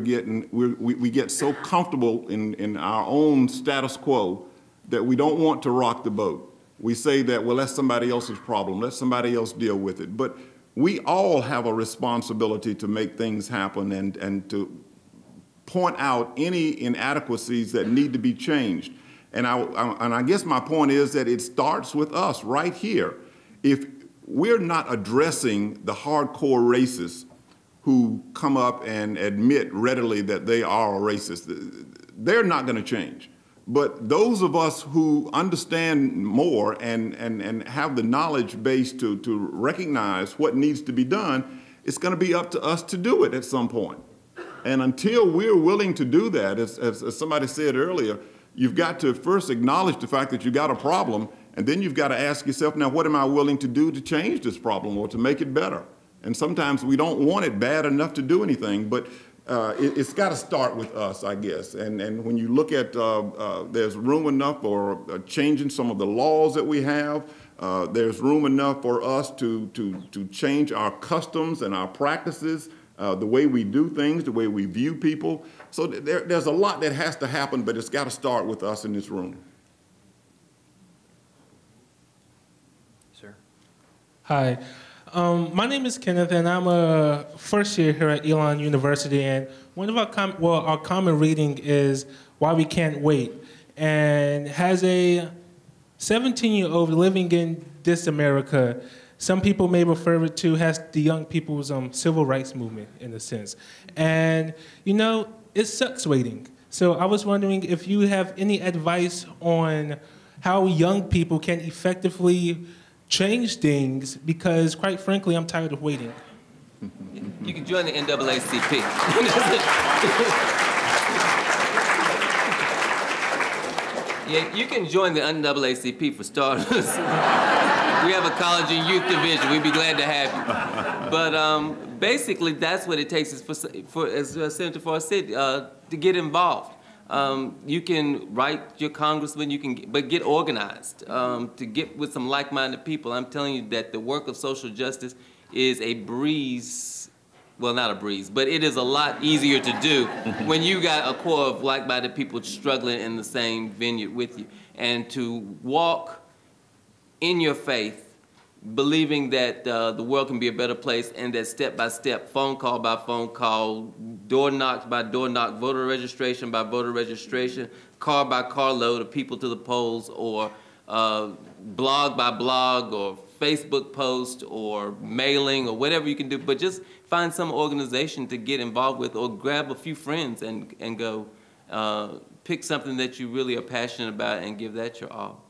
get so comfortable in our own status quo that we don't want to rock the boat. We say that, well, that's somebody else's problem. Let somebody else deal with it. But we all have a responsibility to make things happen and to point out any inadequacies that need to be changed. And I guess my point is that it starts with us right here. If we're not addressing the hardcore racists who come up and admit readily that they are a racist, they're not going to change. But those of us who understand more and have the knowledge base to recognize what needs to be done, it's going to be up to us to do it at some point. And until we're willing to do that, as somebody said earlier, you've got to first acknowledge the fact that you got a problem, and then you've got to ask yourself, now what am I willing to do to change this problem or to make it better? And sometimes we don't want it bad enough to do anything, but it's got to start with us, I guess. And when you look at, there's room enough for changing some of the laws that we have. There's room enough for us to change our customs and our practices the way we do things, the way we view people. So there's a lot that has to happen, but it's got to start with us in this room. Sir. Hi. My name is Kenneth, and I'm a first year here at Elon University. And one of our common reading is Why We Can't Wait. And as a 17-year-old living in this America, some people may refer it to as the young people's civil rights movement, in a sense. And, you know, it sucks waiting. So I was wondering if you have any advice on how young people can effectively change things, because quite frankly, I'm tired of waiting. You can join the NAACP. Yeah, you can join the NAACP for starters. We have a college and youth division. We'd be glad to have you. But basically, that's what it takes is for as Senator Foriest said, to get involved. You can write your congressman, but get organized, to get with some like-minded people. I'm telling you that the work of social justice is a breeze, well, not a breeze, but it is a lot easier to do when you got a core of like-minded people struggling in the same vineyard with you. And to walk in your faith, believing that the world can be a better place, and that step-by-step, phone call by phone call, door knock by door knock, voter registration by voter registration, car by car load of people to the polls, or blog by blog, or Facebook post, or mailing, or whatever you can do. But just find some organization to get involved with, or grab a few friends and go pick something that you really are passionate about and give that your all.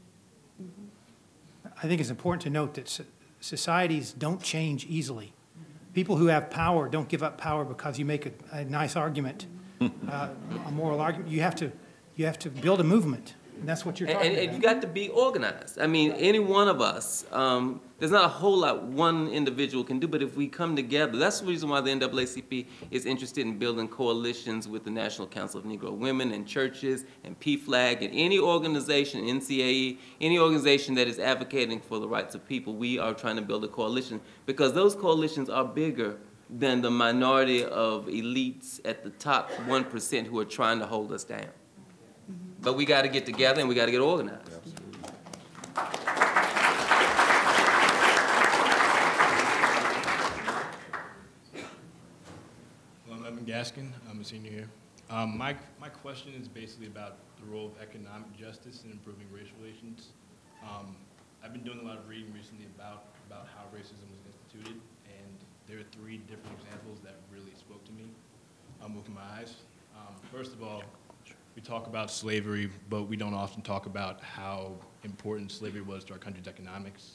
I think it's important to note that societies don't change easily. People who have power don't give up power because you make a nice argument, a moral argument. You have to build a movement, and that's what you're talking about. And you got to be organized. I mean, any one of us, there's not a whole lot one individual can do, but if we come together, that's the reason why the NAACP is interested in building coalitions with the National Council of Negro Women and churches and PFLAG and any organization, NCAE, any organization that is advocating for the rights of people. We are trying to build a coalition because those coalitions are bigger than the minority of elites at the top 1% who are trying to hold us down. But we got to get together and we got to get organized. Well, I'm Gaskin. I'm a senior here. My question is basically about the role of economic justice in improving race relations. I've been doing a lot of reading recently about how racism was instituted, and there are 3 different examples that really spoke to me, opened my eyes. First of all, we talk about slavery, but we don't often talk about how important slavery was to our country's economics.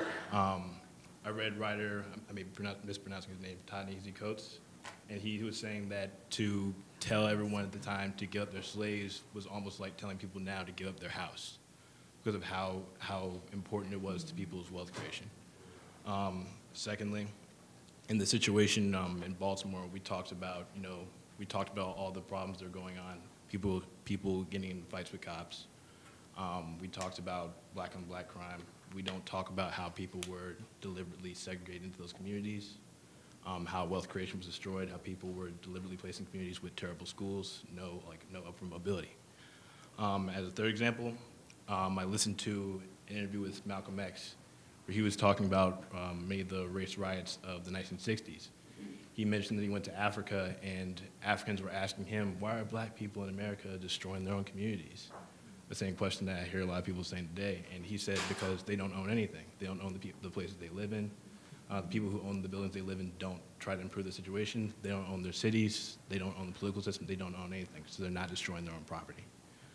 I read writer, I may be mispronouncing his name, Ta-Nehisi Coates, and he was saying that to tell everyone at the time to give up their slaves was almost like telling people now to give up their house because of how important it was to people's wealth creation. Secondly, in the situation in Baltimore, we talked about all the problems that are going on. People getting in fights with cops. We talked about black on black crime. We don't talk about how people were deliberately segregated into those communities, how wealth creation was destroyed, how people were deliberately placed in communities with terrible schools, no upward mobility. As a third example, I listened to an interview with Malcolm X, where he was talking about many of the race riots of the 1960s. He mentioned that he went to Africa, and Africans were asking him, why are black people in America destroying their own communities? The same question that I hear a lot of people saying today. And he said, because they don't own anything. They don't own the places they live in. The people who own the buildings they live in don't try to improve the situation. They don't own their cities. They don't own the political system. They don't own anything. So they're not destroying their own property.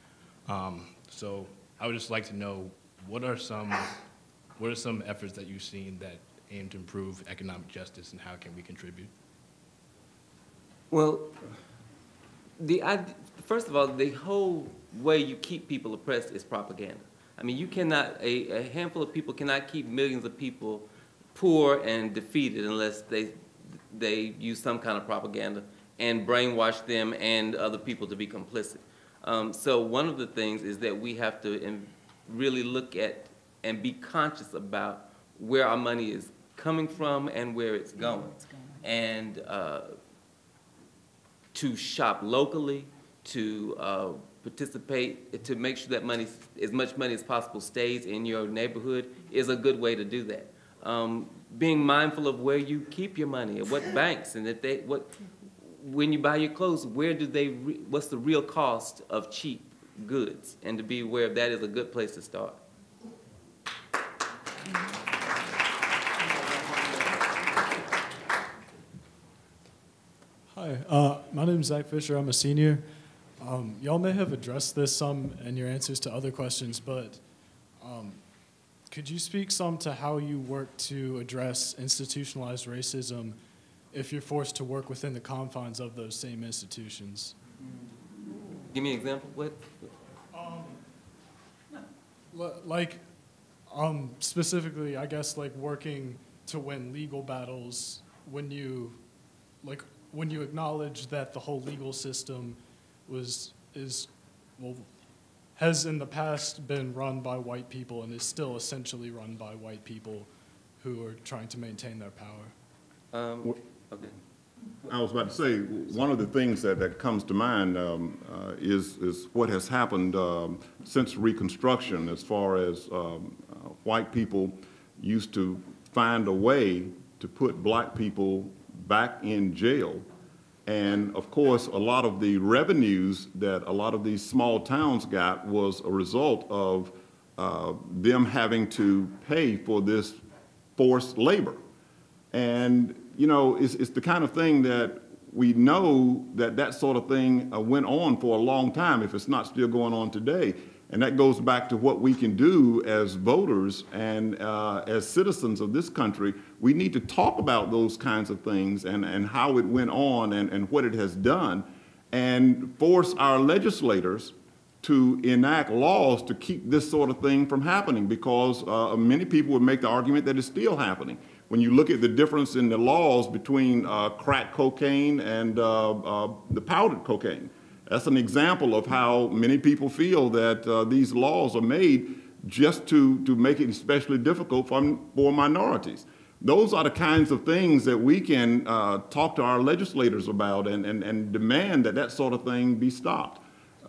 So I would just like to know, what are some efforts that you've seen that aim to improve economic justice, and how can we contribute? Well, first of all, the whole way you keep people oppressed is propaganda. I mean, you cannot, a handful of people cannot keep millions of people poor and defeated unless they use some kind of propaganda and brainwash them and other people to be complicit. So one of the things is that we have to really look at and be conscious about where our money is coming from and where it's going. and to shop locally, to participate, to make sure that money, as much money as possible stays in your neighborhood is a good way to do that. Being mindful of where you keep your money, and what banks, and if they, when you buy your clothes, where do they, what's the real cost of cheap goods? And to be aware of that is a good place to start. Hi, my name is Zach Fisher. I'm a senior. Y'all may have addressed this some in your answers to other questions, but could you speak some to how you work to address institutionalized racism if you're forced to work within the confines of those same institutions? Give me an example. What? Like, specifically, I guess, like working to win legal battles when you acknowledge that the whole legal system has in the past been run by white people and is still essentially run by white people who are trying to maintain their power. Okay. I was about to say, one of the things that comes to mind is what has happened since Reconstruction, as far as white people used to find a way to put black people back in jail. And of course, a lot of the revenues that a lot of these small towns got was a result of them having to pay for this forced labor. And you know, it's the kind of thing that we know that sort of thing went on for a long time, if it's not still going on today. And that goes back to what we can do as voters and as citizens of this country. We need to talk about those kinds of things and how it went on and what it has done, and force our legislators to enact laws to keep this sort of thing from happening, because many people would make the argument that it's still happening. When you look at the difference in the laws between crack cocaine and the powdered cocaine, that's an example of how many people feel that these laws are made just to make it especially difficult for minorities. Those are the kinds of things that we can talk to our legislators about and demand that sort of thing be stopped.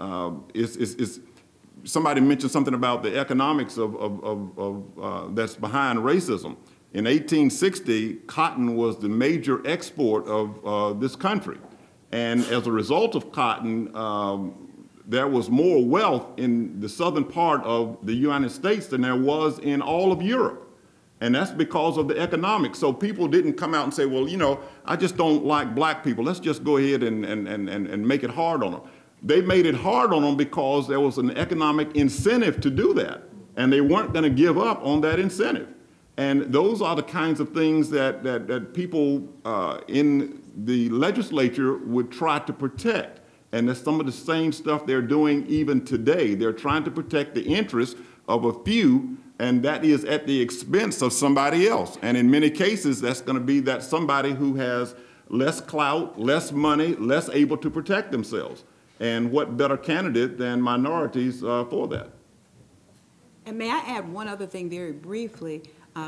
Somebody mentioned something about the economics that's behind racism. In 1860, cotton was the major export of this country. And as a result of cotton, there was more wealth in the southern part of the United States than there was in all of Europe. And that's because of the economics. So people didn't come out and say, well, you know, I just don't like black people. Let's just go ahead and make it hard on them. They made it hard on them because there was an economic incentive to do that. And they weren't going to give up on that incentive. And those are the kinds of things that people in the legislature would try to protect. And that's some of the same stuff they're doing even today. They're trying to protect the interests of a few, and that is at the expense of somebody else. And in many cases, that's going to be that somebody who has less clout, less money, less able to protect themselves. And what better candidate than minorities for that? And may I add one other thing very briefly?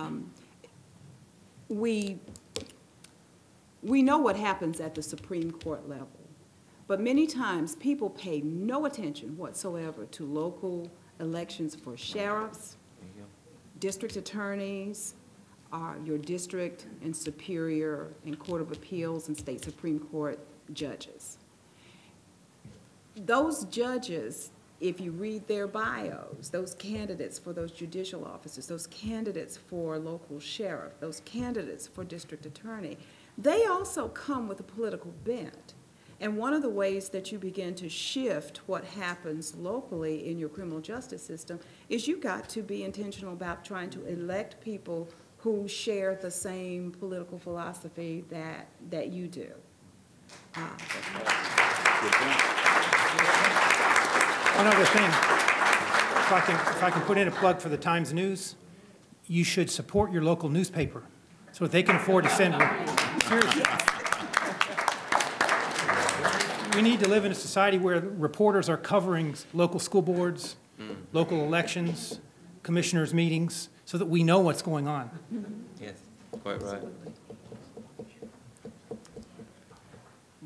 We know what happens at the Supreme Court level, but many times people pay no attention whatsoever to local elections for sheriffs, district attorneys, your district and superior and court of appeals and state Supreme Court judges. Those judges, if you read their bios, those candidates for those judicial offices, those candidates for local sheriff, those candidates for district attorney, they also come with a political bent. And one of the ways that you begin to shift what happens locally in your criminal justice system is you got to be intentional about trying to elect people who share the same political philosophy that you do. One other thing, if I can put in a plug for the Times News, you should support your local newspaper so that they can afford to send. Seriously. We need to live in a society where reporters are covering local school boards, local elections, commissioners' meetings, so that we know what's going on. Yes, quite right.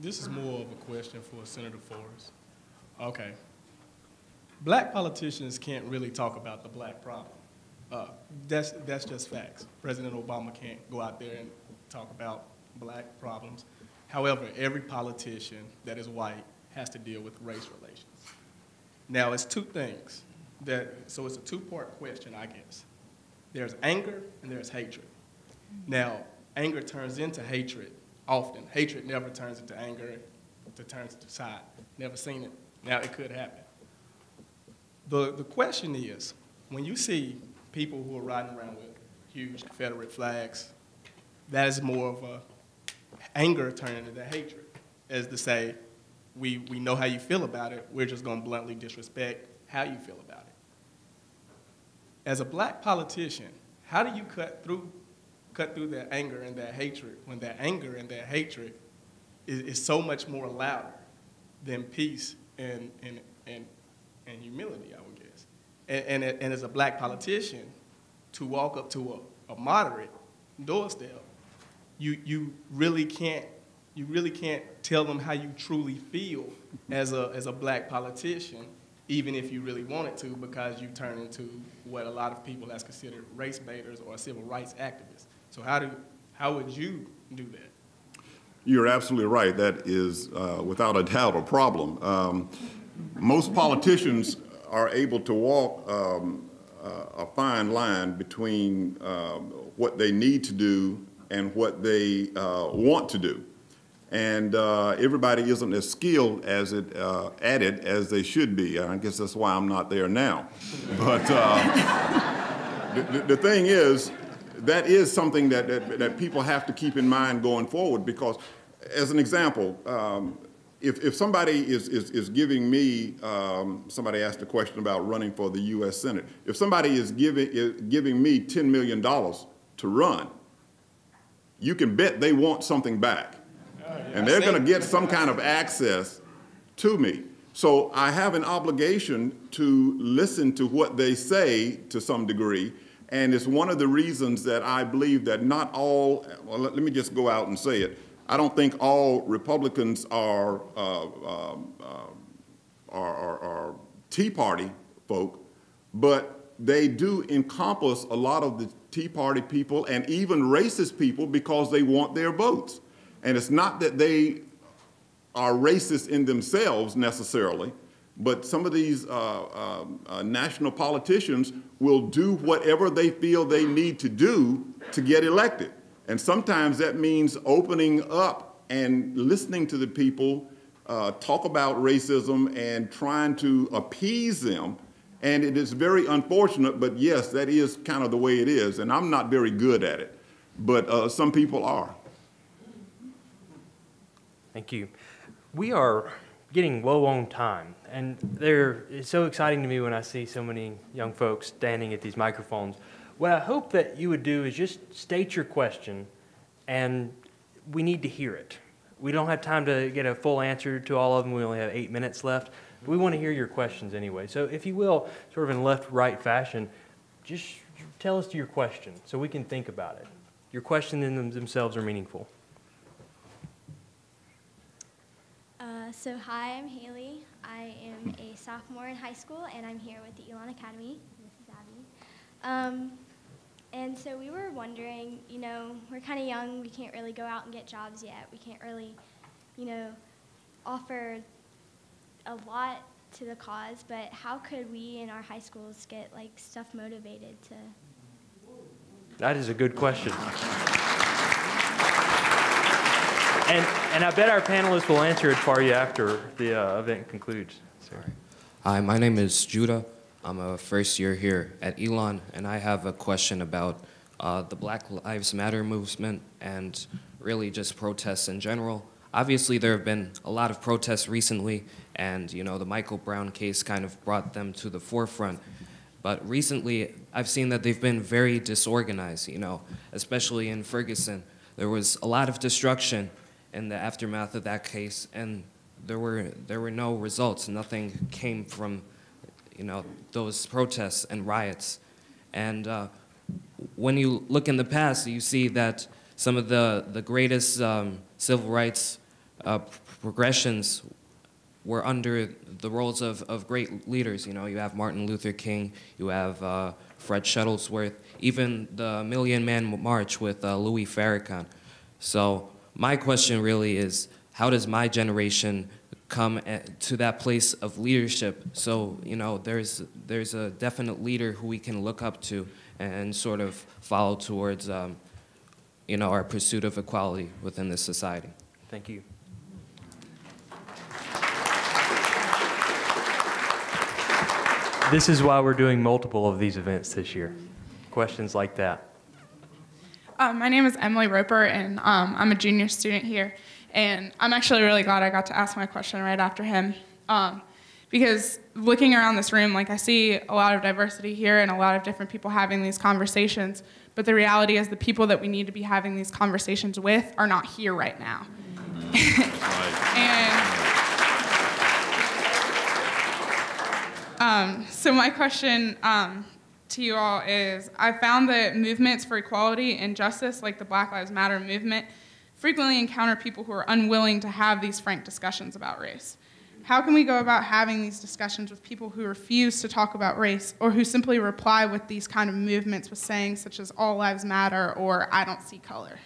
this is more of a question for Senator Forrest. Okay. Black politicians can't really talk about the black problem. That's just facts. President Obama can't go out there and talk about black problems. However, every politician that is white has to deal with race relations. Now, it's two things. So it's a two-part question, I guess. There's anger and there's hatred. Now, anger turns into hatred often. Hatred never turns into anger, it turns to side. Never seen it. Now, it could happen. The question is, when you see people who are riding around with huge Confederate flags, that is more of a anger turning into hatred, as to say, we know how you feel about it, we're just going to bluntly disrespect how you feel about it. As a black politician, how do you cut through that anger and that hatred when that anger and that hatred is so much more louder than peace and humility, I would guess. And as a black politician, to walk up to a moderate doorstep, you really can't tell them how you truly feel as a black politician, even if you really wanted to, because you turn into what a lot of people has considered race baiters or civil rights activists. So how would you do that? You're absolutely right. That is, without a doubt, a problem. Most politicians are able to walk a fine line between what they need to do and what they want to do. And everybody isn't as skilled at it as they should be. I guess that's why I'm not there now. But the thing is, that is something that people have to keep in mind going forward, because, as an example, if somebody is giving me, somebody asked a question about running for the U.S. Senate. If somebody is giving me $10 million to run, you can bet they want something back. And they're going to get some kind of access to me. So I have an obligation to listen to what they say to some degree. And it's one of the reasons that I believe that not all, well, let me just go out and say it. I don't think all Republicans are Tea Party folk, but they do encompass a lot of the Tea Party people and even racist people because they want their votes. And it's not that they are racist in themselves necessarily, but some of these national politicians will do whatever they feel they need to do to get elected. And sometimes that means opening up and listening to the people talk about racism and trying to appease them. And it is very unfortunate, but yes, that is kind of the way it is. And I'm not very good at it, but some people are. Thank you. We are getting low on time, and it's so exciting to me when I see so many young folks standing at these microphones. What I hope that you would do is just state your question, and we need to hear it. We don't have time to get a full answer to all of them. We only have 8 minutes left. But we want to hear your questions anyway. So if you will, sort of in left-right fashion, just tell us your question so we can think about it. Your questions in themselves are meaningful. So hi, I'm Haley. I am a sophomore in high school, and I'm here with the Elon Academy. This is Abby. And so we were wondering, you know, we're kind of young. We can't really go out and get jobs yet. We can't really, you know, offer a lot to the cause. But how could we in our high schools get, like, stuff motivated to? That is a good question. And I bet our panelists will answer it for you after the event concludes. So. Hi, my name is Judah. I'm a first year here at Elon, and I have a question about the Black Lives Matter movement and really just protests in general. Obviously, there have been a lot of protests recently, and you know, the Michael Brown case kind of brought them to the forefront. But recently, I've seen that they've been very disorganized, you know, especially in Ferguson. There was a lot of destruction in the aftermath of that case, and there were no results. Nothing came from, you know, those protests and riots. And when you look in the past, you see that some of the greatest civil rights progressions were under the roles of great leaders. You know, you have Martin Luther King, you have Fred Shuttlesworth, even the Million Man March with Louis Farrakhan. So my question really is, how does my generation come to that place of leadership? So, you know, there's a definite leader who we can look up to and sort of follow towards, you know, our pursuit of equality within this society. Thank you. This is why we're doing multiple of these events this year. Questions like that. My name is Emily Roper, and I'm a junior student here. And I'm actually really glad I got to ask my question right after him. Because looking around this room, like, I see a lot of diversity here and a lot of different people having these conversations. But the reality is the people that we need to be having these conversations with are not here right now. So my question to you all is, I found that movements for equality and justice, like the Black Lives Matter movement, frequently encounter people who are unwilling to have these frank discussions about race. How can we go about having these discussions with people who refuse to talk about race, or who simply reply with these kind of movements with sayings such as all lives matter or I don't see color?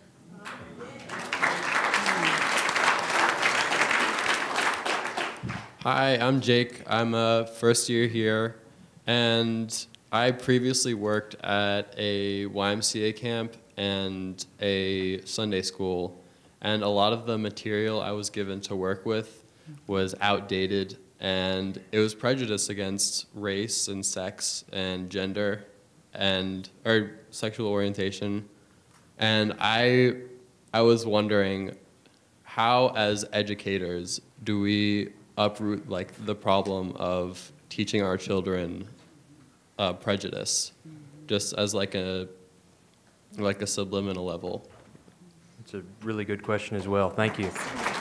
Hi, I'm Jake. I'm a first year here, and I previously worked at a YMCA camp and a Sunday school, and a lot of the material I was given to work with was outdated, and it was prejudice against race and sex and gender or sexual orientation. And I was wondering, how as educators do we uproot like the problem of teaching our children prejudice, just as like a subliminal level? It's a really good question as well. Thank you.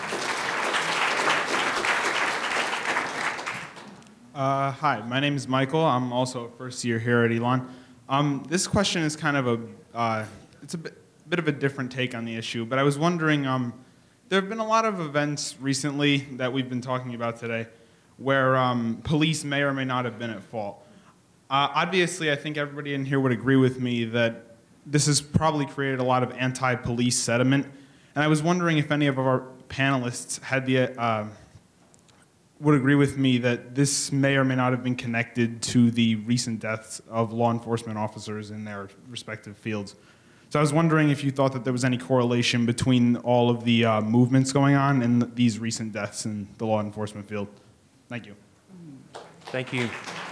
Hi, my name is Michael. I'm also a first year here at Elon. This question is kind of it's a bit of a different take on the issue, but I was wondering, there have been a lot of events recently that we've been talking about today where police may or may not have been at fault. Obviously, I think everybody in here would agree with me that this has probably created a lot of anti-police sentiment, and I was wondering if any of our panelists had would agree with me that this may or may not have been connected to the recent deaths of law enforcement officers in their respective fields. So I was wondering if you thought that there was any correlation between all of the movements going on and these recent deaths in the law enforcement field. Thank you. Thank you.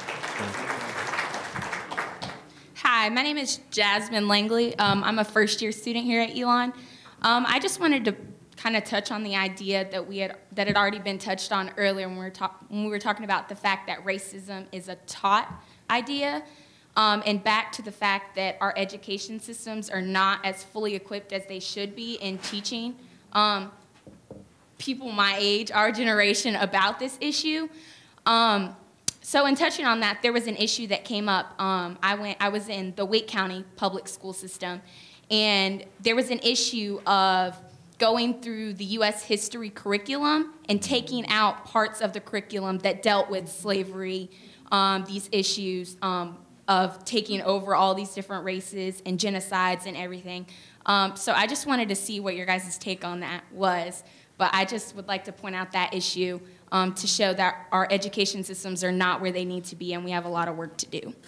Hi, my name is Jasmine Langley. I'm a first-year student here at Elon. I just wanted to kind of touch on the idea that had already been touched on earlier when we were talking about the fact that racism is a taught idea, and back to the fact that our education systems are not as fully equipped as they should be in teaching people my age, our generation, about this issue. So in touching on that, there was an issue that came up. I was in the Wake County public school system, and there was an issue of going through the U.S. history curriculum and taking out parts of the curriculum that dealt with slavery, these issues of taking over all these different races and genocides and everything. So I just wanted to see what your guys' take on that was. But I just would like to point out that issue to show that our education systems are not where they need to be, and we have a lot of work to do.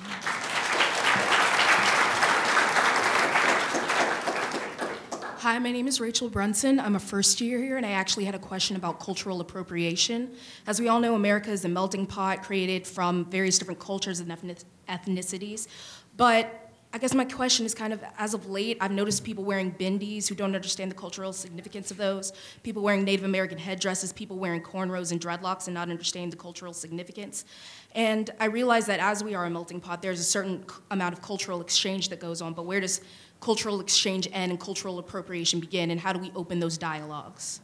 Hi, my name is Rachel Brunson. I'm a first year here, and I actually had a question about cultural appropriation. As we all know, America is a melting pot created from various different cultures and ethnicities. But I guess my question is kind of, as of late, I've noticed people wearing bindis who don't understand the cultural significance of those, people wearing Native American headdresses, people wearing cornrows and dreadlocks and not understanding the cultural significance. And I realize that as we are a melting pot, there's a certain amount of cultural exchange that goes on, but where does cultural exchange end and cultural appropriation begin, and how do we open those dialogues?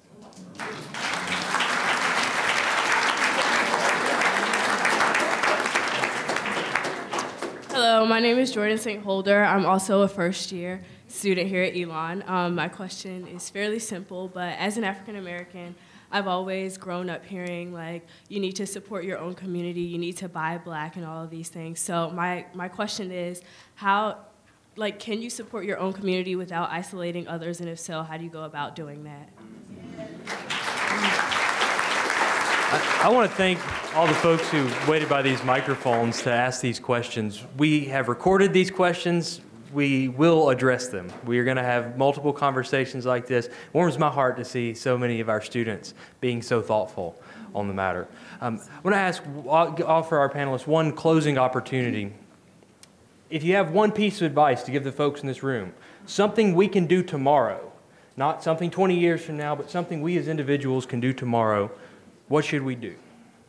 Hello, my name is Jordan St. Holder. I'm also a first-year student here at Elon. My question is fairly simple, but as an African American, I've always grown up hearing, like, you need to support your own community, you need to buy black, and all of these things. So my question is, how, like, can you support your own community without isolating others, and if so, how do you go about doing that? I want to thank all the folks who waited by these microphones to ask these questions. We have recorded these questions. We will address them. We are going to have multiple conversations like this. It warms my heart to see so many of our students being so thoughtful on the matter. I want to offer our panelists one closing opportunity. If you have one piece of advice to give the folks in this room, something we can do tomorrow, not something 20 years from now, but something we as individuals can do tomorrow, what should we do?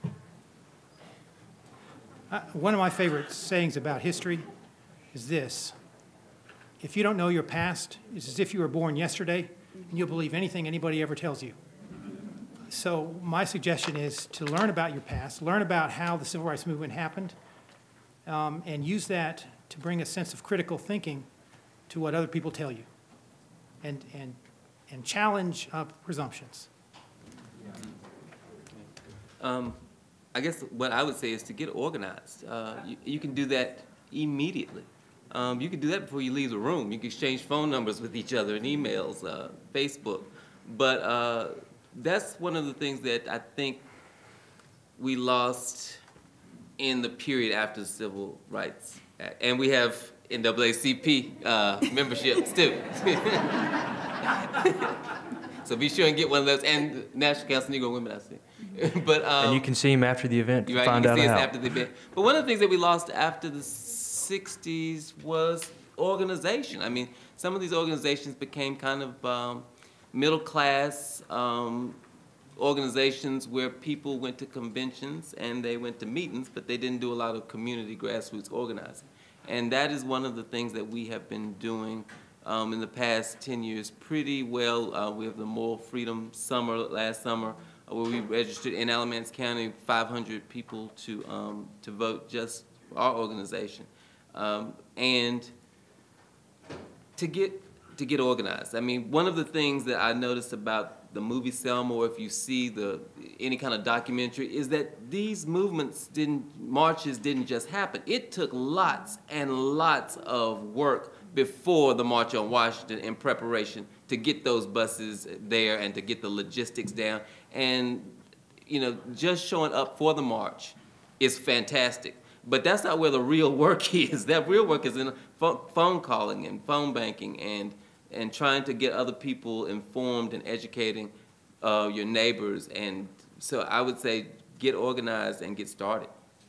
One of my favorite sayings about history is this: if you don't know your past, it's as if you were born yesterday, and you'll believe anything anybody ever tells you. So my suggestion is to learn about your past, learn about how the Civil Rights Movement happened, and use that to bring a sense of critical thinking to what other people tell you, and challenge presumptions. I guess what I would say is to get organized. You can do that immediately. You can do that before you leave the room. You can exchange phone numbers with each other and emails, Facebook. But that's one of the things that I think we lost in the period after the Civil Rights Act. And we have NAACP memberships too. So be sure and get one of those, and National Council of Negro Women, I see. But, and you can see them after the event to right, find you out can see how. us after the event. But one of the things that we lost after the 60s was organization. I mean, some of these organizations became kind of middle-class organizations where people went to conventions and they went to meetings, but they didn't do a lot of community grassroots organizing. And that is one of the things that we have been doing in the past 10 years pretty well. We have the Moral Freedom Summer last summer, where we registered in Alamance County 500 people to vote, just our organization, and to get organized. I mean, one of the things that I noticed about the movie Selma, or if you see any kind of documentary, is that these marches didn't just happen. It took lots and lots of work before the March on Washington in preparation to get those buses there and to get the logistics down. And, you know, just showing up for the march is fantastic. But that's not where the real work is. That real work is in phone calling and phone banking and trying to get other people informed and educating your neighbors. And so I would say get organized and get started.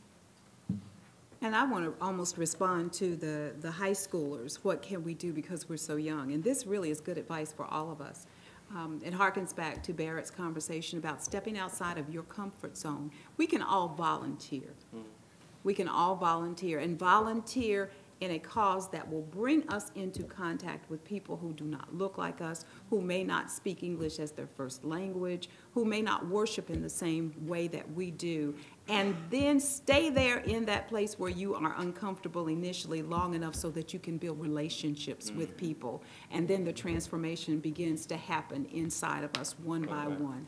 And I want to almost respond to the high schoolers. What can we do because we're so young? And this really is good advice for all of us. It harkens back to Barrett's conversation about stepping outside of your comfort zone. We can all volunteer. We can all volunteer, and volunteer in a cause that will bring us into contact with people who do not look like us, who may not speak English as their first language, who may not worship in the same way that we do, and then stay there in that place where you are uncomfortable initially long enough so that you can build relationships with people, and then the transformation begins to happen inside of us one by one.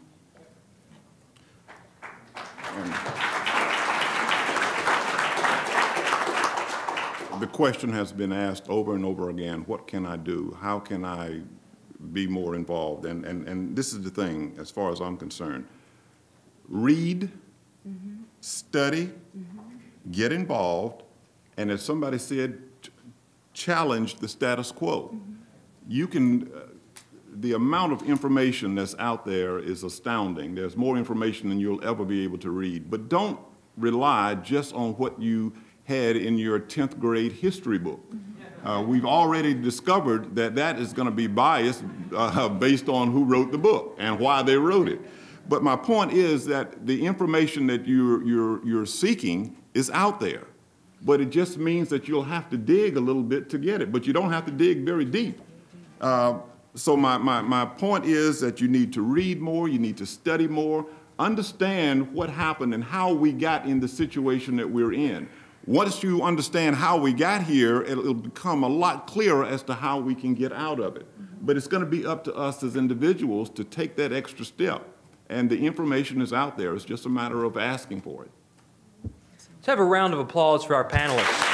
The question has been asked over and over again, what can I do? How can I be more involved? And this is the thing, as far as I'm concerned. Read, study, get involved, and as somebody said, challenge the status quo. You can, the amount of information that's out there is astounding. There's more information than you'll ever be able to read. But don't rely just on what you had in your 10th grade history book. We've already discovered that that is going to be biased based on who wrote the book and why they wrote it. But my point is that the information that you're seeking is out there. But it just means that you'll have to dig a little bit to get it. But you don't have to dig very deep. So my point is that you need to read more, you need to study more, understand what happened and how we got in the situation that we're in. Once you understand how we got here, it'll become a lot clearer as to how we can get out of it. But it's going to be up to us as individuals to take that extra step. And the information is out there. It's just a matter of asking for it. Let's have a round of applause for our panelists.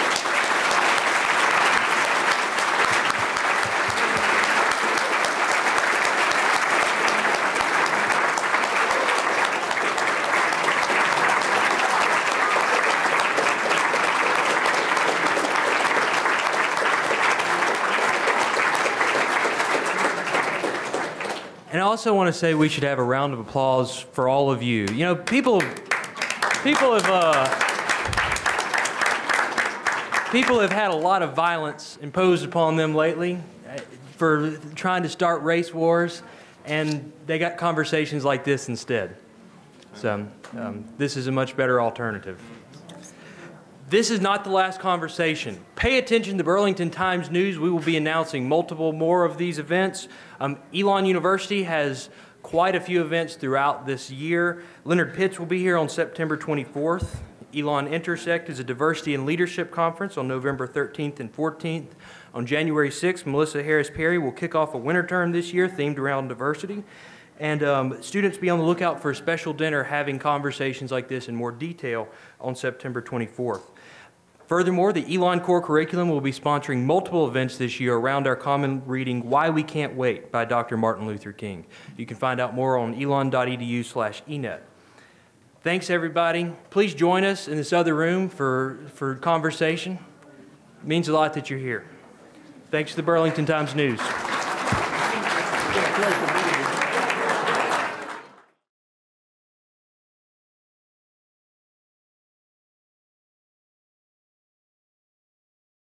And I also want to say we should have a round of applause for all of you. You know, people have had a lot of violence imposed upon them lately for trying to start race wars, and they got conversations like this instead. So this is a much better alternative. This is not the last conversation. Pay attention to Burlington Times News. We will be announcing multiple more of these events. Elon University has quite a few events throughout this year. Leonard Pitts will be here on September 24th. Elon Intersect is a diversity and leadership conference on November 13th and 14th. On January 6th, Melissa Harris Perry will kick off a winter term this year themed around diversity. And students be on the lookout for a special dinner having conversations like this in more detail on September 24th. Furthermore, the Elon Core Curriculum will be sponsoring multiple events this year around our common reading, Why We Can't Wait by Dr. Martin Luther King. You can find out more on elon.edu/enet. Thanks, everybody. Please join us in this other room for conversation. It means a lot that you're here. Thanks to the Burlington Times News.